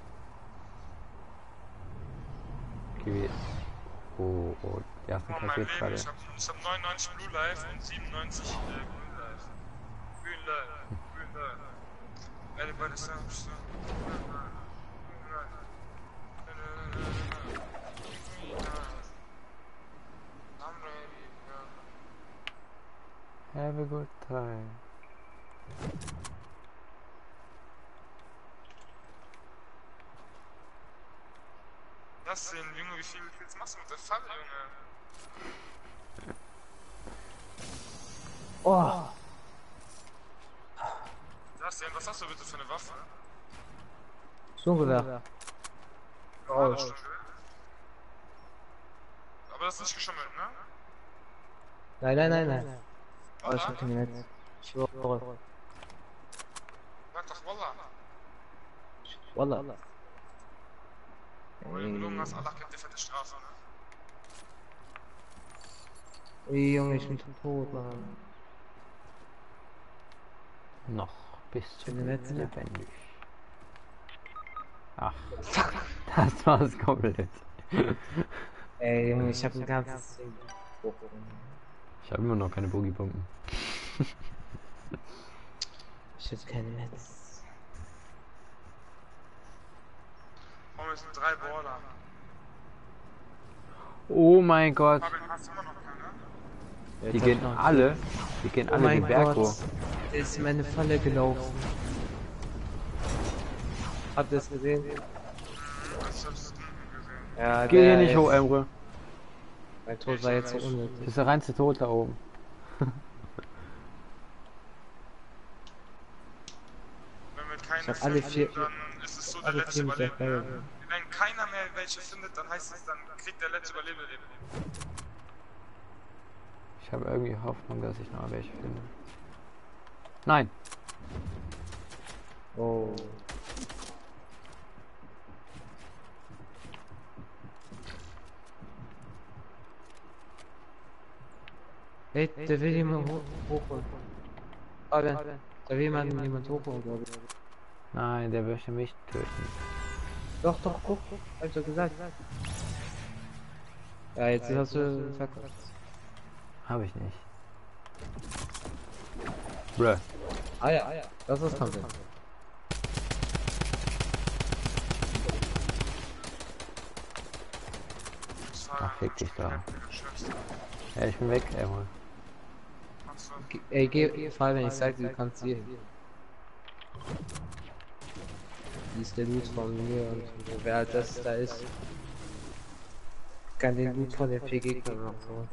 Gewesen. Oh, die ersten Oh, mein kassiert Leben, gerade. ich hab 99 Blue Life und 97 Green Life. Green Life, Green Life. Everybody sounds so. I'm ready, yeah. Have a good time. Das sehen, Junge, wie viele Kills machst du mit der Falle, Junge? Oh. Das sehen, was hast du bitte für eine Waffe? Sturmgewehr. Oh, Oh. stimmt. Aber das ist nicht geschummelt, ne? Nein. Oh, ich Wallah? hab den Netz. Ich schwöre. Sag doch Wallah. Wallah. Wenn du gelogen hast, Allah gibt dir fette Strafe, ne? Ey, Junge, ich bin tot, Mann. Noch bis zum Bin letzte. lebendig. Ach, das war's komplett. Ey, Junge, ich hab ein ganzes Ding. Ich habe immer noch keine Boogie-Bomben. Ich hab keine Netz. Oh, wir sind 3 Border. Oh mein Gott, Fabian, hast du immer noch keine? die gehen alle Oh mein den Berg hoch. Gott, ist in meine Falle gelaufen. Habt ihr es gesehen? Ich hab's gesehen. Ja, Geh hier der nicht hoch, ist- Emre. Mein Tod war jetzt so unnötig. Das ist der reinste Tod da oben. Wenn wir keine Ich hab alle finden, 4 dann ist es so der alle letzte 4 mit der Überlebende. Falle. Wenn keiner mehr welche findet, dann heißt es, dann kriegt der letzte Überlebende Leben. Ich habe irgendwie Hoffnung, dass ich noch welche finde. Nein. Oh. Ey, der will jemand hochholen. Fabian, da will jemand hochholen, glaube ich. Nein, der möchte mich töten. Doch, guck, hab ich doch gesagt. Ja, jetzt hast du verkauft. Hab ich nicht. Bruh. Ah ja, das ist Content. Ach, fick dich da. Ja, ich bin weg, Errol. Ey, geh, Fabian, ich sag dir, du kannst hier hin. Wie ist der Loot von mir und wer halt das da ist, kann den Loot von den 4 Gegnern noch so.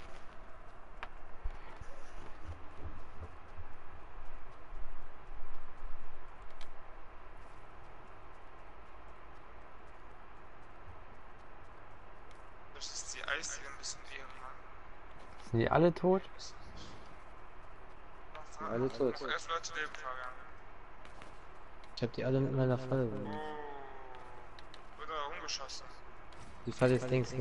Das ist die Eis, die ein bisschen eher. Sind die alle tot? Alle tot. 11 Leute leben, Fabian. Ich hab die alle mit meiner Falle genommen. Oh. Wird er umgeschossen. Die Falle ist links.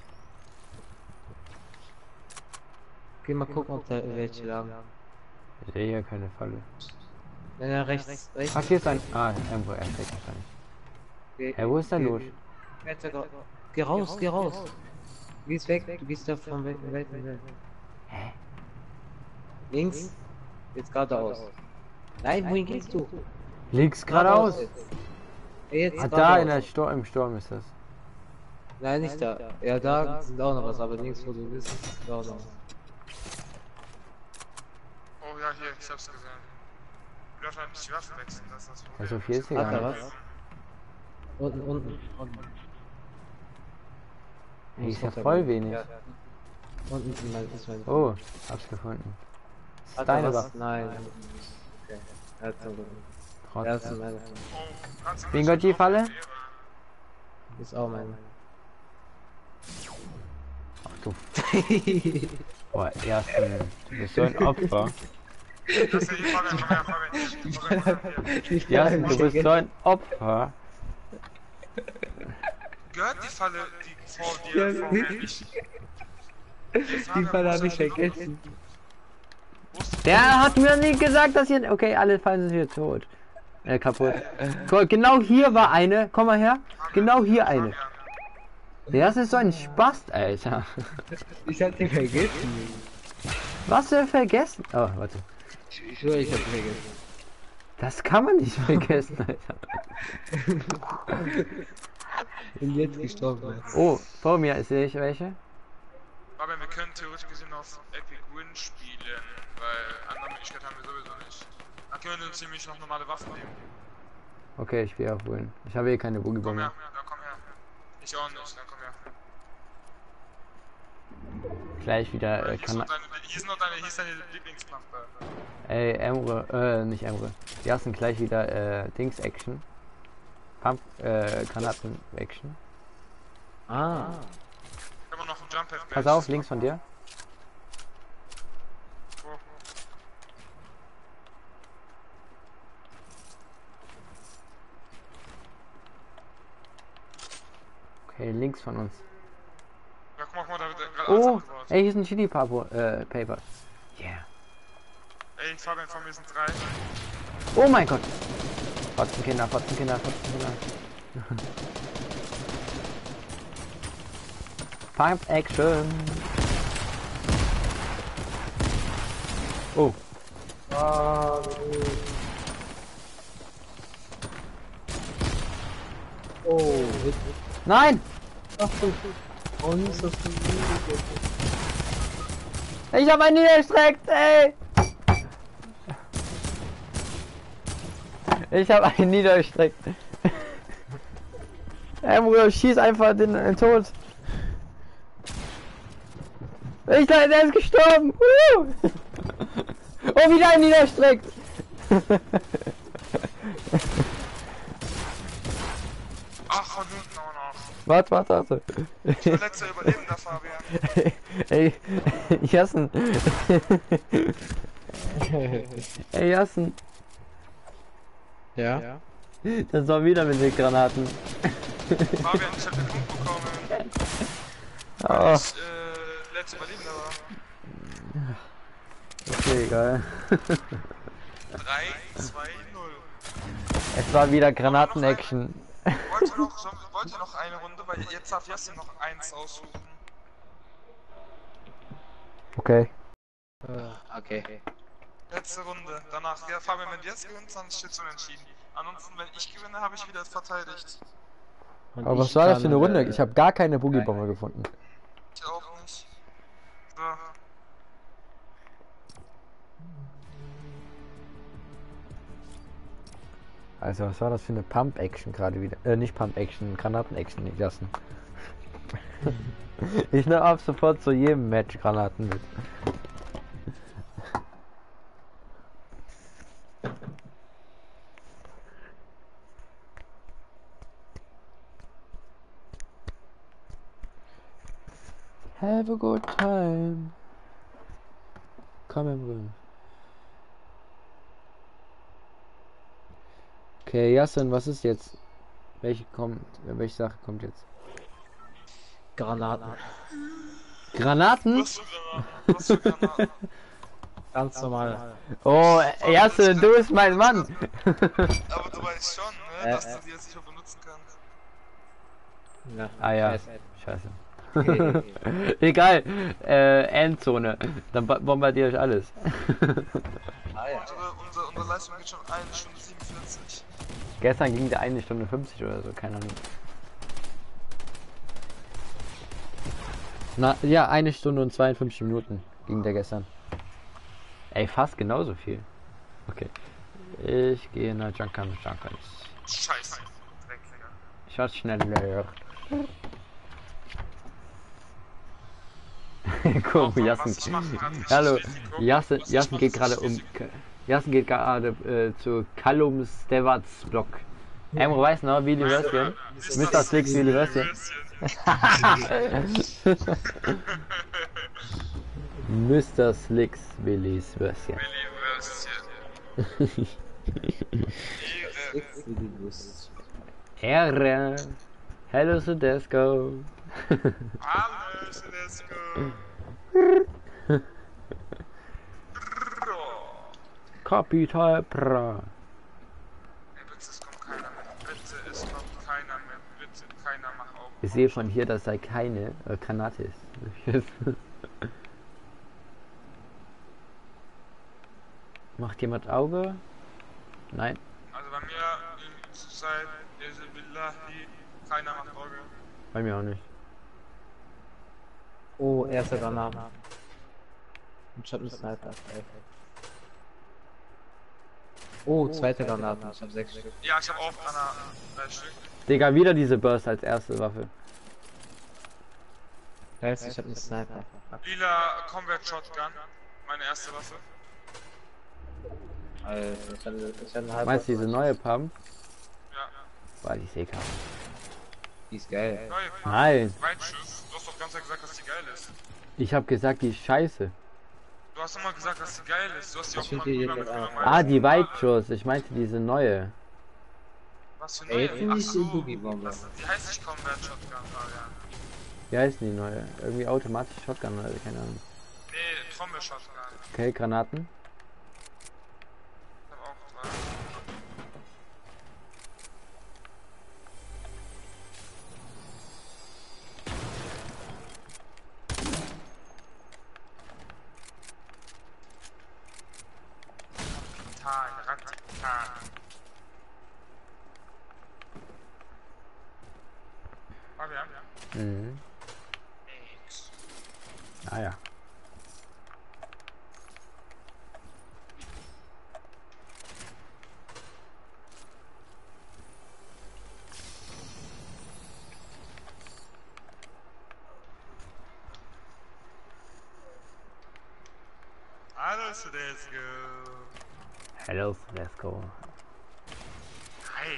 Geh mal gucken, ob da welche lagen. Ich sehe hier keine Falle. Ja, rechts. Ach, hier ist ein... Ah, irgendwo erschreckt wahrscheinlich. Wo ist der los? Geh raus. Gehst weg, du gehst da vom Welt. Hä? Links. Jetzt geradeaus. Nein, wohin gehst du? Links geradeaus. Jetzt Ah, da geradeaus. im Sturm ist das. Nein, nicht da. Ja, da sind auch noch was, aber links wo du bist, ist auch noch was. Oh ja, hier, ich hab's gesehen. Ich darf halt nicht die Waffen wechseln, das ist das Problem. Also viel ist hier Hat gar er nicht. was? Unten. Hier ist ja voll wenig. Ja. Unten ist mein. Oh, hab's gefunden. Das ist Hat er deine was? Waffe. Nein. Okay. Er hat zum Glück. Er ist Trotzdem. meine. Oh, kannst du Wen mich Gott die noch Falle? erklären? Ist auch meine. Ach du. Boah, Ersten. Du bist so ein Opfer. Das ist ja die Fabian, komm her, Fabian. Ersten, du bist so ein Opfer. Gehört die Falle, die vor dir, vor mir nicht? Die Falle habe ich vergessen. Der hat mir nicht gesagt, dass hier... Okay, alle Fallen sind hier tot. Kaputt. Guck, genau hier war eine. Komm mal her. Genau hier eine. Das ist so ein Spast, Alter. Ich hab die vergessen. Was für vergessen? Oh, warte. Ich schwöre, ich hab die vergessen. Das kann man nicht vergessen, Alter. Bin jetzt gestorben. Oh, vor mir sehe ich welche. Aber wir können theoretisch gesehen auf Epic Win spielen, weil andere Möglichkeiten haben wir sowieso nicht. Dann können wir uns nämlich noch normale Waffen nehmen. Okay, ich will auf Win. Ich habe hier keine Komm Boogie-Bombe. her, ja, komm her. Ich auch nicht, dann komm her. Gleich wieder Hier ist deine Lieblingswaffe. Ey, Emre, nicht Emre. Wir hatten gleich wieder Dings-Action. Pump, Granaten-Action. Ah. Können wir noch einen Jump Pad. Pass auf, links von dir. Oh. Okay, links von uns. Ja, guck mal, da wird gerade alles Oh, abgebaut. ey, hier ist ein Chili Paper. Yeah. Ey, Fabian, von mir sind 3. Oh mein Gott. Fotzenkinder. Pump Action. Oh. Oh, Nein! ach du. Oh, nicht so viel. Ich habe einen niedergestreckt, ey! Ich habe einen niedergestreckt. Ey, Bruder, schieß einfach den Tod. Der ist gestorben! Oh, wieder ein niedergestreckt! Ach, von hinten auch noch. Warte. Ich bin letzter Überlebender, Fabian. Ey, Jassen. Ey, Jassen. Ja? Das war wieder mit den Granaten. Fabian, ich hab den Punkt bekommen. Oh. Ich letzter Überlebender war. Okay, egal. 3, 2, 0. Es war wieder Granaten-Action. Wollt ihr noch eine Runde? Weil jetzt darf Yassin noch eins aussuchen. Okay. Okay. Letzte Runde. Danach, ja, Fabian, wenn du jetzt gewinnst, dann steht es unentschieden. Ansonsten, wenn ich gewinne, habe ich wieder verteidigt. Und Aber was ich war das für kann, eine Runde? Ich habe gar keine Boogie-Bombe gefunden. Ich auch nicht. So. Also was war das für eine Pump-Action gerade wieder? Nicht Pump-Action, Granaten-Action nicht lassen. Ich nehme ab sofort zu jedem Match Granaten mit. Have a good time. Komm im Rücken. Okay, Yassin, was ist jetzt? Welche Sache kommt jetzt? Granaten. Granaten? Was für Granaten? Was für Granaten? Ganz normal. Oh, Yassin, du bist mein Mann. Aber du weißt schon, ne, dass du die jetzt nicht mehr benutzen kannst. Ja, Ah ja, scheiße. scheiße. Okay. Egal, Endzone. Dann bombardiere ich alles. Ah ja. Unsere Leistung geht schon 1 Stunde 47. Gestern ging der 1 Stunde 50 oder so, keine Ahnung. Na, ja, 1 Stunde und 52 Minuten ging der gestern. Ey, fast genauso viel. Okay. Ich gehe nach Junkers. Scheiße. Dreckliger. Ich war schneller. Guck, Yassin. Hallo, Yassin geht gerade zu Callum Stewarts Block. Emro weiß noch, Willi Würstchen. Mr. Slicks, Willi Würstchen. Mr. Slicks, Willis Würstchen. Ehre. Hello, Sudesco. Alles, let's go. Kapital Bra. Ey, bitte, es kommt keiner mehr. Bitte, es kommt keiner mehr. Bitte, keiner macht auf. Ich sehe von hier, dass da keine Granate ist. Macht jemand Auge? Nein. Also bei mir zur Zeit, keiner macht Auge. Bei mir auch nicht. Oh, erste Granate. Und ich hab einen Sniper. Oh, zweite Granate. Ich hab 6 Stück. Ja, ich hab auch Granaten. 3 Stück. Digga, wieder diese Burst als erste Waffe. Heißt, ich hab einen Sniper. Lila Combat Shotgun. Meine erste Waffe. Alter, ich hab einen halben. Meinst du diese neue Pump? Ja. Weil ich sehe kann. Die ist geil. Neue Pump. Nein, Weitschuss. Du hast doch ganz gesagt, dass die geil ist. ich habe gesagt, die ist scheiße. Du hast immer gesagt, dass die geil ist. Du hast die auch Ich immer find die drüber jetzt mitgenommen. auch- Ah, die Weitschuss. Ich meinte diese neue. Was für Ey, neue? jetzt finde ich die Achso. Boogie-Bombe. Die heißt nicht Combat Shotgun, Fabian. Wie heißt die neue? Irgendwie automatisch Shotgun oder keine Ahnung. Nee, Trommel Shotgun. Okay, Granaten. Ich hab auch 3. Radikal. Fabian? Mhm. Nix. Ah ja. Alles, let's go. Hello, let's go. Hi.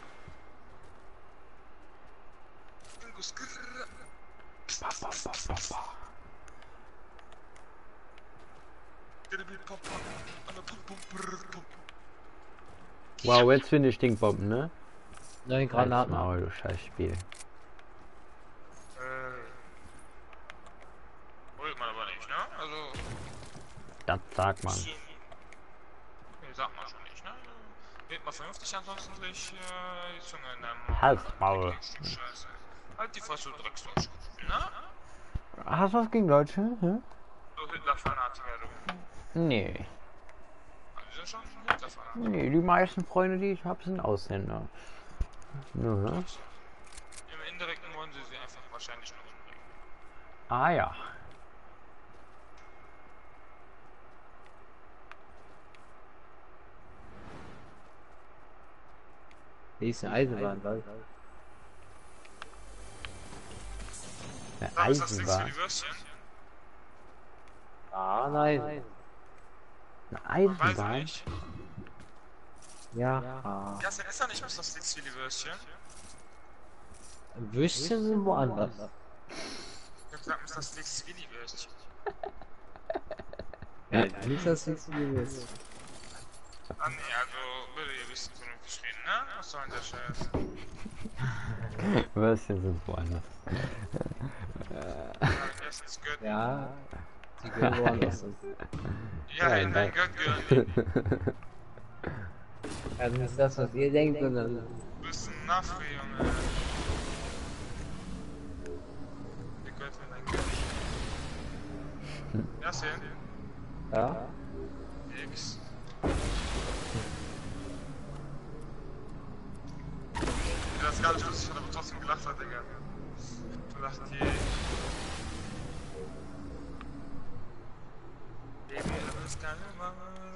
Wow, jetzt finde ich Stinkbomben, ne? 9 Granaten. Maul, du scheiß Spiel. Holt man aber nicht, ne? Also. Das sagt man. Nee, sagt man schon nicht, ne? Red mal vernünftig, ansonsten gleich die Zunge in deinem Halt's Maul. Scheiße. Halt die Fresse, du Drecksdeutsch. Na? Hast du was gegen Deutsche? Hm? Du Hitler-Fanatiker, du. Nee. Die sind schon Hitler-Fanatiker. Nee, die meisten Freunde, die ich habe, sind Ausländer. Ja. Im Indirekten wollen sie einfach wahrscheinlich nur umbringen. Ah ja. Hier ist eine Eisenbahn, weil. Eine Ist das nichts für Eisenbahn. die Würstchen? Ah, nein. Eine Man weiß Eisenbahn? nicht. Ja. Ja, ist ja nicht Mr. Sticks für die Würstchen. Würstchen sind woanders. Ich hab gesagt, Mr. Sticks für die Würstchen. Ja, nicht das nichts gewesen. Ah, nee, also, würde ihr wissen, vernünftig reden, ne? Was soll denn der Scheiß? Würstchen sind woanders. Ja, erstens Götten. Ja, die gehören woanders hin. Ja, in dein Götten. Also nicht das, was ihr denkt, sondern. Du bist ein Nafri, Junge. Der Göttin, dein Göttin. Ja, sehen. Ja? Nix. Das ist gar nicht lustig, aber trotzdem gelacht hat, Digga. Du lachst hier. Baby, du bist keine Mama.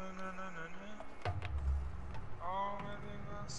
Oh, baby, was?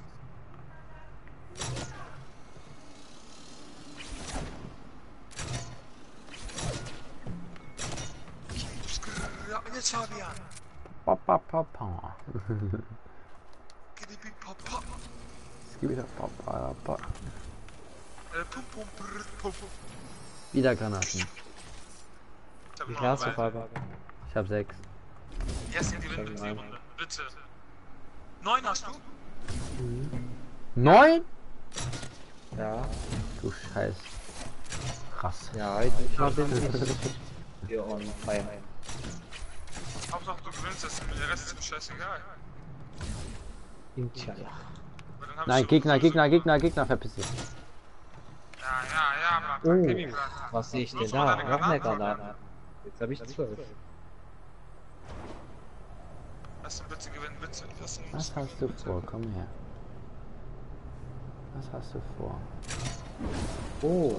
Ja, jetzt Fabian. Papa, Papa. Giddy Papa. Es gibt wieder Papa, Papa. Pum pum brr, pum pum. Wieder Granaten. Ich hab Wie noch viel hast du, eine. Fabian? Ich hab 6. Erst gewinnt bitte die Runde. Bitte. 9 hast du? 9? Ja. Du Scheiß. Krass. Ja, ich mal bin ich hier on fire. Hauptsache du gewinnst das, der Rest ist mir scheißegal. Tja. Weil dann hab Nein, ich Gegner, sowieso- Gegner, Gegner, Gegner, verpiss dich. Ja, Blatt, Oh, gib ihm Blatt. was sehe ich denn Nutz da? mal deine Noch eine Granaten. Granate. Jetzt habe ich 12. Lass ihn bitte gewinnen, bitte. Lass ihn. Was hast du vor? Komm her. Was hast du vor? Oh.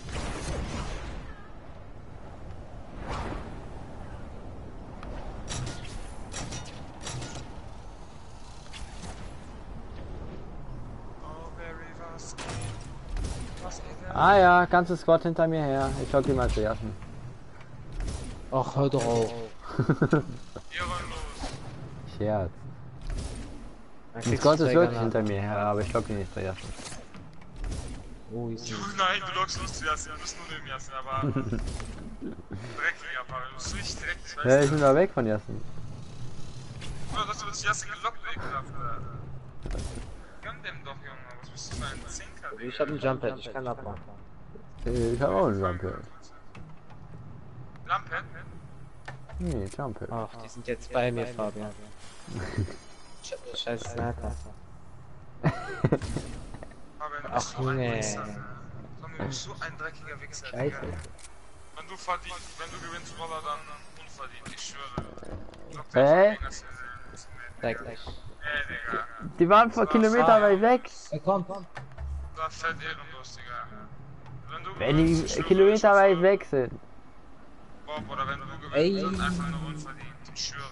Oh, Barry, was geht? Was geht denn? Ah ja, ganzes Squad hinter mir her. Ich lock die mal zuerst. Ach, hör doch auf. Ehrenlos. Scherz. Da Das kriegst Squad du ist zwei wirklich Granaten. hinter mir her, aber ich lock die nicht zuerst. Oh, ist sie. Nein, du lockst uns zuerst, du bist nur neben Jassen, aber. Dreckiger, Pavel, du bist richtig dreckig, Ja, weißt ich bin da weg von Jassen. du? Oder dass du das Jassen gelockt, ekelhaft. Gönn dem doch, Junge, was bist du für ein Zinker, Ich hab einen Jump-Pad, ich kann abmachen. Ich hab auch einen Jump-Pad. Jump-Pad? Nee, Jump-Pad. Ach, die sind jetzt bei mir, Fabian. Scheiß Sniper. Pavel, du Ach, bist so ein nee. Wichser. Junge, du bist so ein dreckiger Wichser, Scheiße. Digga. Wenn du verdienst, wenn du gewinnst, Roller, dann unverdient, ich schwöre. Lock den Hä? Finger, das ist- Dreckig. Digga. Die waren vor Kilometer weit weg. Ja, komm. Da fällt ehrenlos, Digga. Wenn du Wenn die gewinnst, ich schwöre, Kilometer ich weit schwöre. weg sind. Bob, oder wenn du gewinnst, Ey. dann einfach nur unverdient, ich schwöre.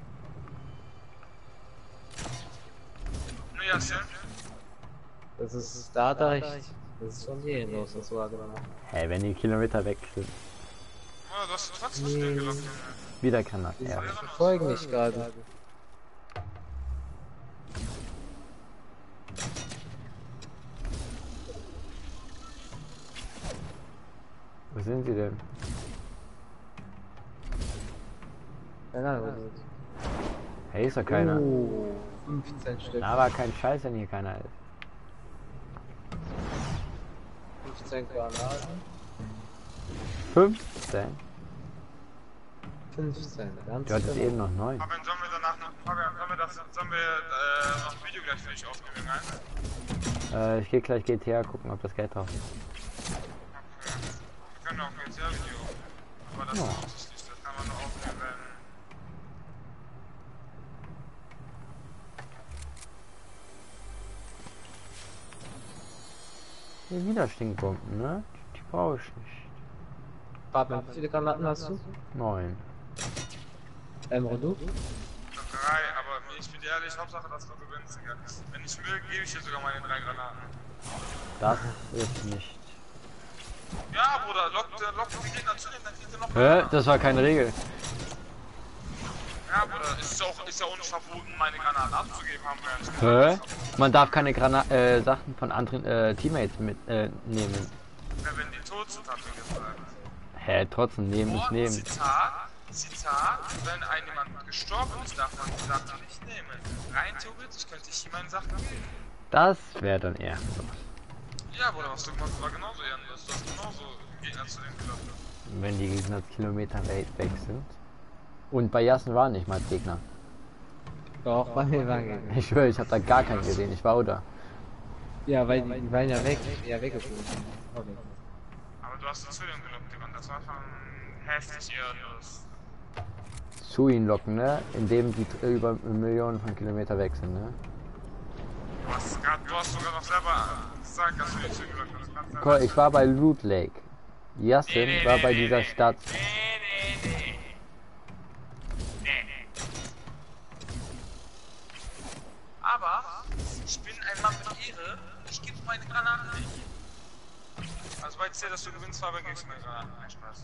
Nee, Jassen. Das ist, da hat er recht. Das ist schon ehrenlos, das war genau. Hey, wenn die Kilometer weg sind. Oh, du hast trotzdem still gelockt, Junge. Wieder Granaten. Ja. Die verfolgen mich gerade. Wo sind sie denn? Keine Ahnung. Hey, ist doch keiner. 15 Stück. Aber kein Scheiß, wenn hier keiner ist. 15 Granaten. 15? 15. Ganz Du hattest eben noch 9. Fabian, sollen wir danach noch, sollen wir noch ein Video gleich für dich aufnehmen, rein? Ich gehe gleich GTA gucken, ob das Geld drauf ist. Okay. Wir können auch ein GTA-Video. Aber das Ja. lohnt sich nicht, das kann man nur aufnehmen, wenn... Hier wieder Stinkbomben, ne? Die brauche ich nicht. Fabian, wie viele Granaten hast du? 9. Und du? 3, aber ich bin dir ehrlich, Hauptsache, dass du gewinnst, Digga. Wenn ich will, gebe ich dir sogar meine 3 Granaten. Das ist nicht. Ja, Bruder, lock die Gegner zu dir, dann kriegt ihr noch Hä? mehr. Das war keine Regel. Ja, Bruder, ist ja auch nicht verboten, meine Granaten abzugeben, haben wir ja nicht. Hä? Man darf keine Sachen von anderen Teammates mitnehmen. Ja, wenn die tot sind, hat er gesagt. Hä? Trotzdem nehmen ist Und nehmen. Zitat, wenn jemand gestorben ist, darf man die Sachen nicht nehmen. Rein theoretisch könnte ich ihm meine Sachen geben. Das wäre dann eher. Ja, Bruder, was du gemacht hast, war genauso ehrenlos. Du hast genauso Gegner zu denen gelockt. Wenn die Gegner Kilometer weit weg sind. Und bei Jassen waren nicht mal Gegner. Doch, bei mir waren Gegner. Ich schwöre, ich habe da gar keinen gesehen. Ich war da. Ja, weil die waren ja weg. Ja, weggeflogen. Okay. Aber du hast zu denen gelockt, Digga. Das war schon heftig ehrenlos. Zu ihnen locken, ne? Indem die über Millionen von Kilometer weg sind, ne? Du hast sogar noch selber gesagt, dass du nicht zugelockt hast. Guck, ich war bei Loot Lake. Yassin war bei dieser Stadt. Nee. Aber ich bin ein Mann mit Ehre. Ich gebe meine Granaten nicht. Also weil ich sehe, dass du gewinnst, aber gibst du meine Granaten. Nein, Spaß.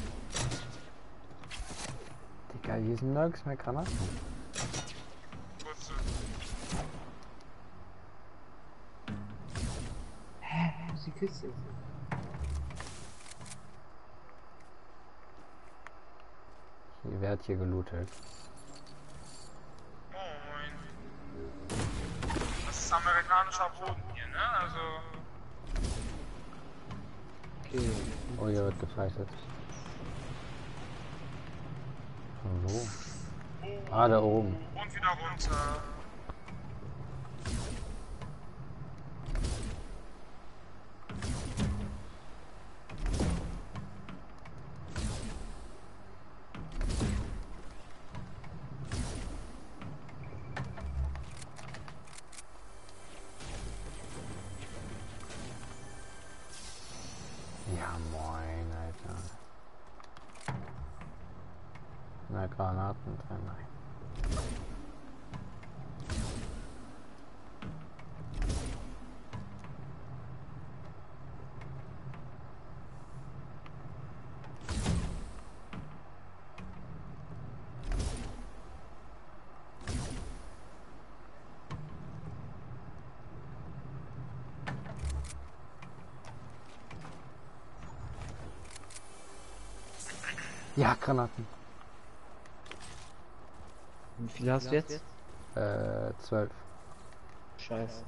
Digga, hier sind nirgends mehr Granaten. Kurz zu. Hä? Wo ist die Kiste? Wer hat hier gelootet? Moin. Das ist amerikanischer Boden hier, ne? Also... Okay. Oh, hier wird gefightet. Von wo? Ah, da oben. Und wieder runter. Ja, moin, Alter. Na, Granaten drin, nein. Ja, Granaten. Wie viel hast du jetzt? 12. Scheiße.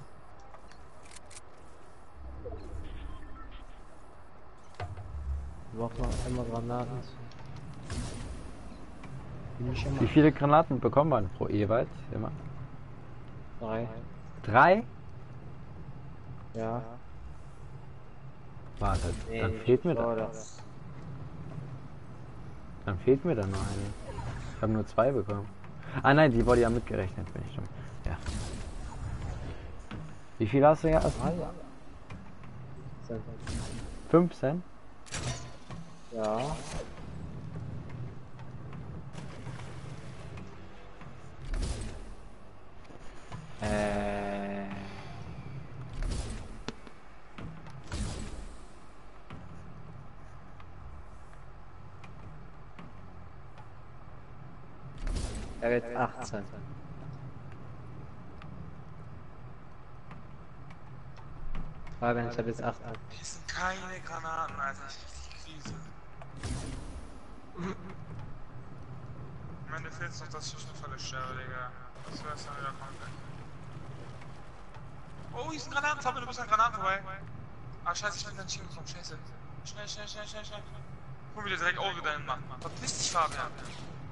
Wir brauchen noch einmal Granaten. Wie viele Granaten bekommt man pro jeweils? Immer? 3. 3? Ja. Warte, dann fehlt mir da. Dann fehlt mir da noch eine. Ich habe nur 2 bekommen. Ah nein, die wurde ja mitgerechnet, bin ich schon. Ja. Wie viel hast du ja? 15? Ja. Er wird 18. Fabian, ich habe jetzt 8. Hier sind keine Granaten, Alter. Ich krieg Krise. Am Ende fehlt noch, dass ich eine Falle sterbe, Digga. Das wär's dann wieder komplett. Oh, hier ist ein Granatentabel, du bist an Granaten vorbei. Ah, scheiße, ich bin da nicht hingekommen, scheiße. Schnell. Guck, wie der direkt over deinen Mann. Verpiss dich, Fabian.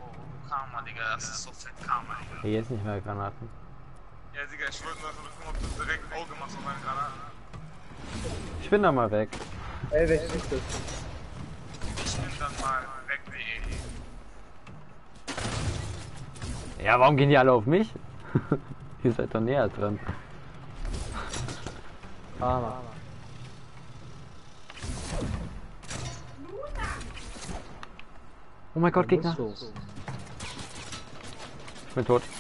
Karma, Digga. Das ist so fett Karma, Digga. Hier ist nicht mehr Granaten. Ja, Digga, ich wollte nur einfach gucken, ob du direkt ein Auge machst auf meine Granaten. Ich bin da mal weg. Ey, wer ist das? Ich bin dann mal weg, wie Ja, warum gehen die alle auf mich? Ihr seid doch näher dran. Karma. Oh mein Gott, Gegner. Ich bin tot.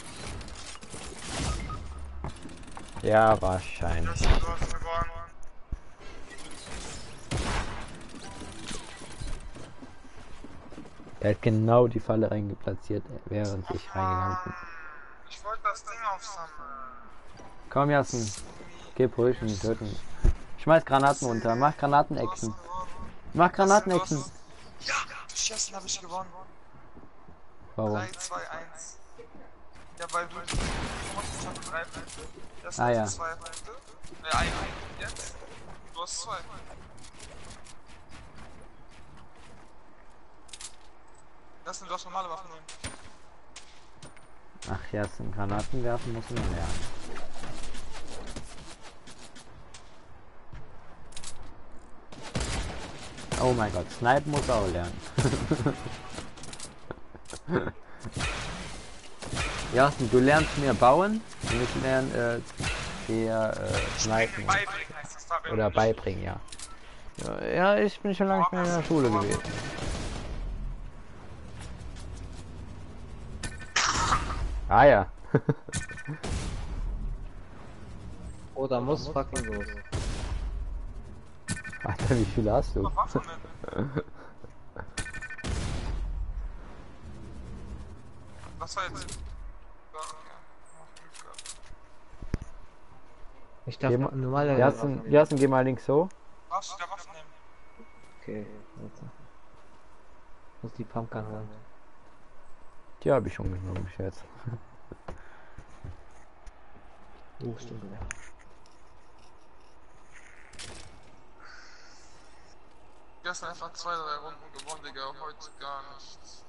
Ja, wahrscheinlich. Du hast gewonnen. Er hat genau die Falle reingeplatziert, während ich reingegangen bin. Ich wollte das Ding aufsammeln. Komm, Jassen. Geh pushen, töten. Schmeiß Granaten runter. Mach Granaten-Action. Mach Granaten-Action. Ja, durch Jassen habe ich gewonnen. Warum? 3, 2, 1. Ja, weil du ich habe 3 Punkte. Das Ah, ja. 2 Punkte. Ne, 1 jetzt. Du hast 2. Das sind doch normale Waffen nehmen. Ach, Jassen, Granaten werfen muss man lernen. Oh mein Gott, Snipen muss auch lernen. Jassen, du lernst mir bauen und ich lerne dir Snipen. Beibringen heißt das, Fabian. Oder beibringen, ja. Ja, ich bin schon lange nicht mehr in der Schule gewesen. Ah ja. Oh, da muss fucking los. Alter, wie viele hast du? Waffen mit. Was war jetzt? Ja, okay. Ich darf Geh normalerweise. Jassen, geh mal links so. Darfst du da Waffen nehmen? Okay, warte. Muss die Pumpgun holen. Die habe ich schon genommen, Scherz. Stimmt. Gestern einfach 2, 3 Runden gewonnen, Digga. Heute gar nichts.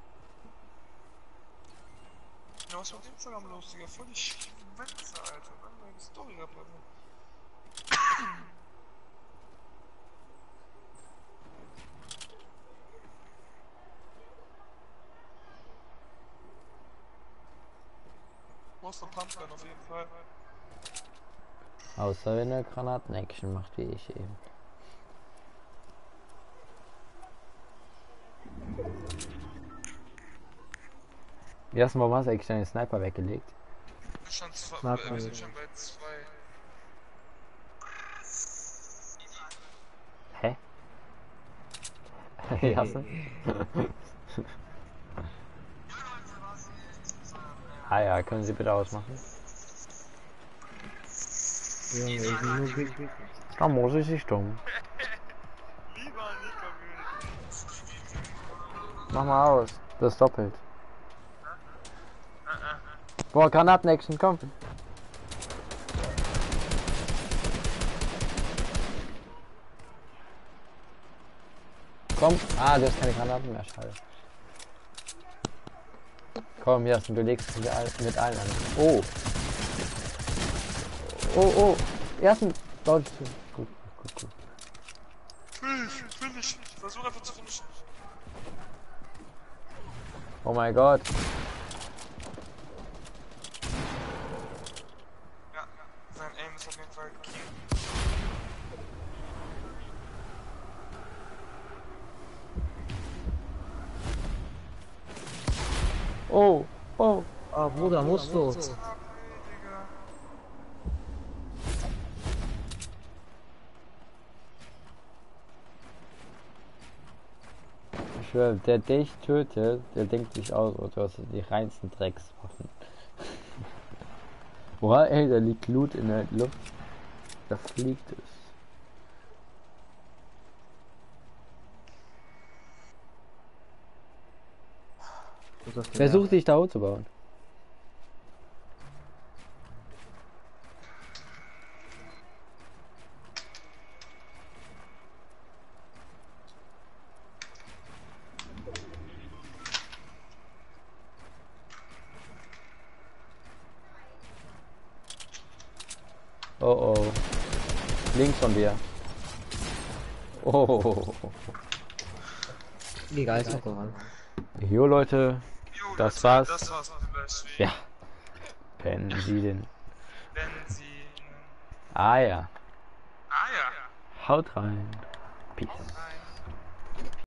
Ja, was ist mit Instagram los, Digga? Voll die Schwänze, Alter. Wann war die Story gehabt? Große Pumpgun auf jeden Fall. Außer wenn er Granaten-Action macht, wie ich eben. Jassen, warum hast du eigentlich deinen Sniper weggelegt? Wir sind schon bei 2. Hä? Jassen? Ah ja, können Sie bitte ausmachen? Junge, ich bin nur big. Da muss ich nicht dumm. Lieber an die Community. Mach mal aus. Das ist doppelt. Boah, Granaten-Action, komm. Komm. Ah, du hast keine Granaten mehr, schade. Komm, Jassen, du legst mit allen an. Oh. Oh, oh. Jassen, dodge zu. Gut, gut, gut. Finish. Versuch einfach zu finishen. Oh mein Gott. Ja, sein Aim ist auf jeden Fall key. Oh, oh. Ah, Bruder, musst du. Ich schwör, der dich tötet, der denkt sich aus, oh, du hast die reinsten Dreckswaffen. Boah, ey, da liegt Loot in der Luft. Da fliegt es. Versuch dich da zu bauen. Oh oh. Links von dir. Oh. Egal, ist noch voran. Jo Leute, Jo, das Leute, war's. Das war's mit dem Livestream. Ja. Benzin. Benzin. Ah ja. Ah ja. Haut rein. Peace. Rein.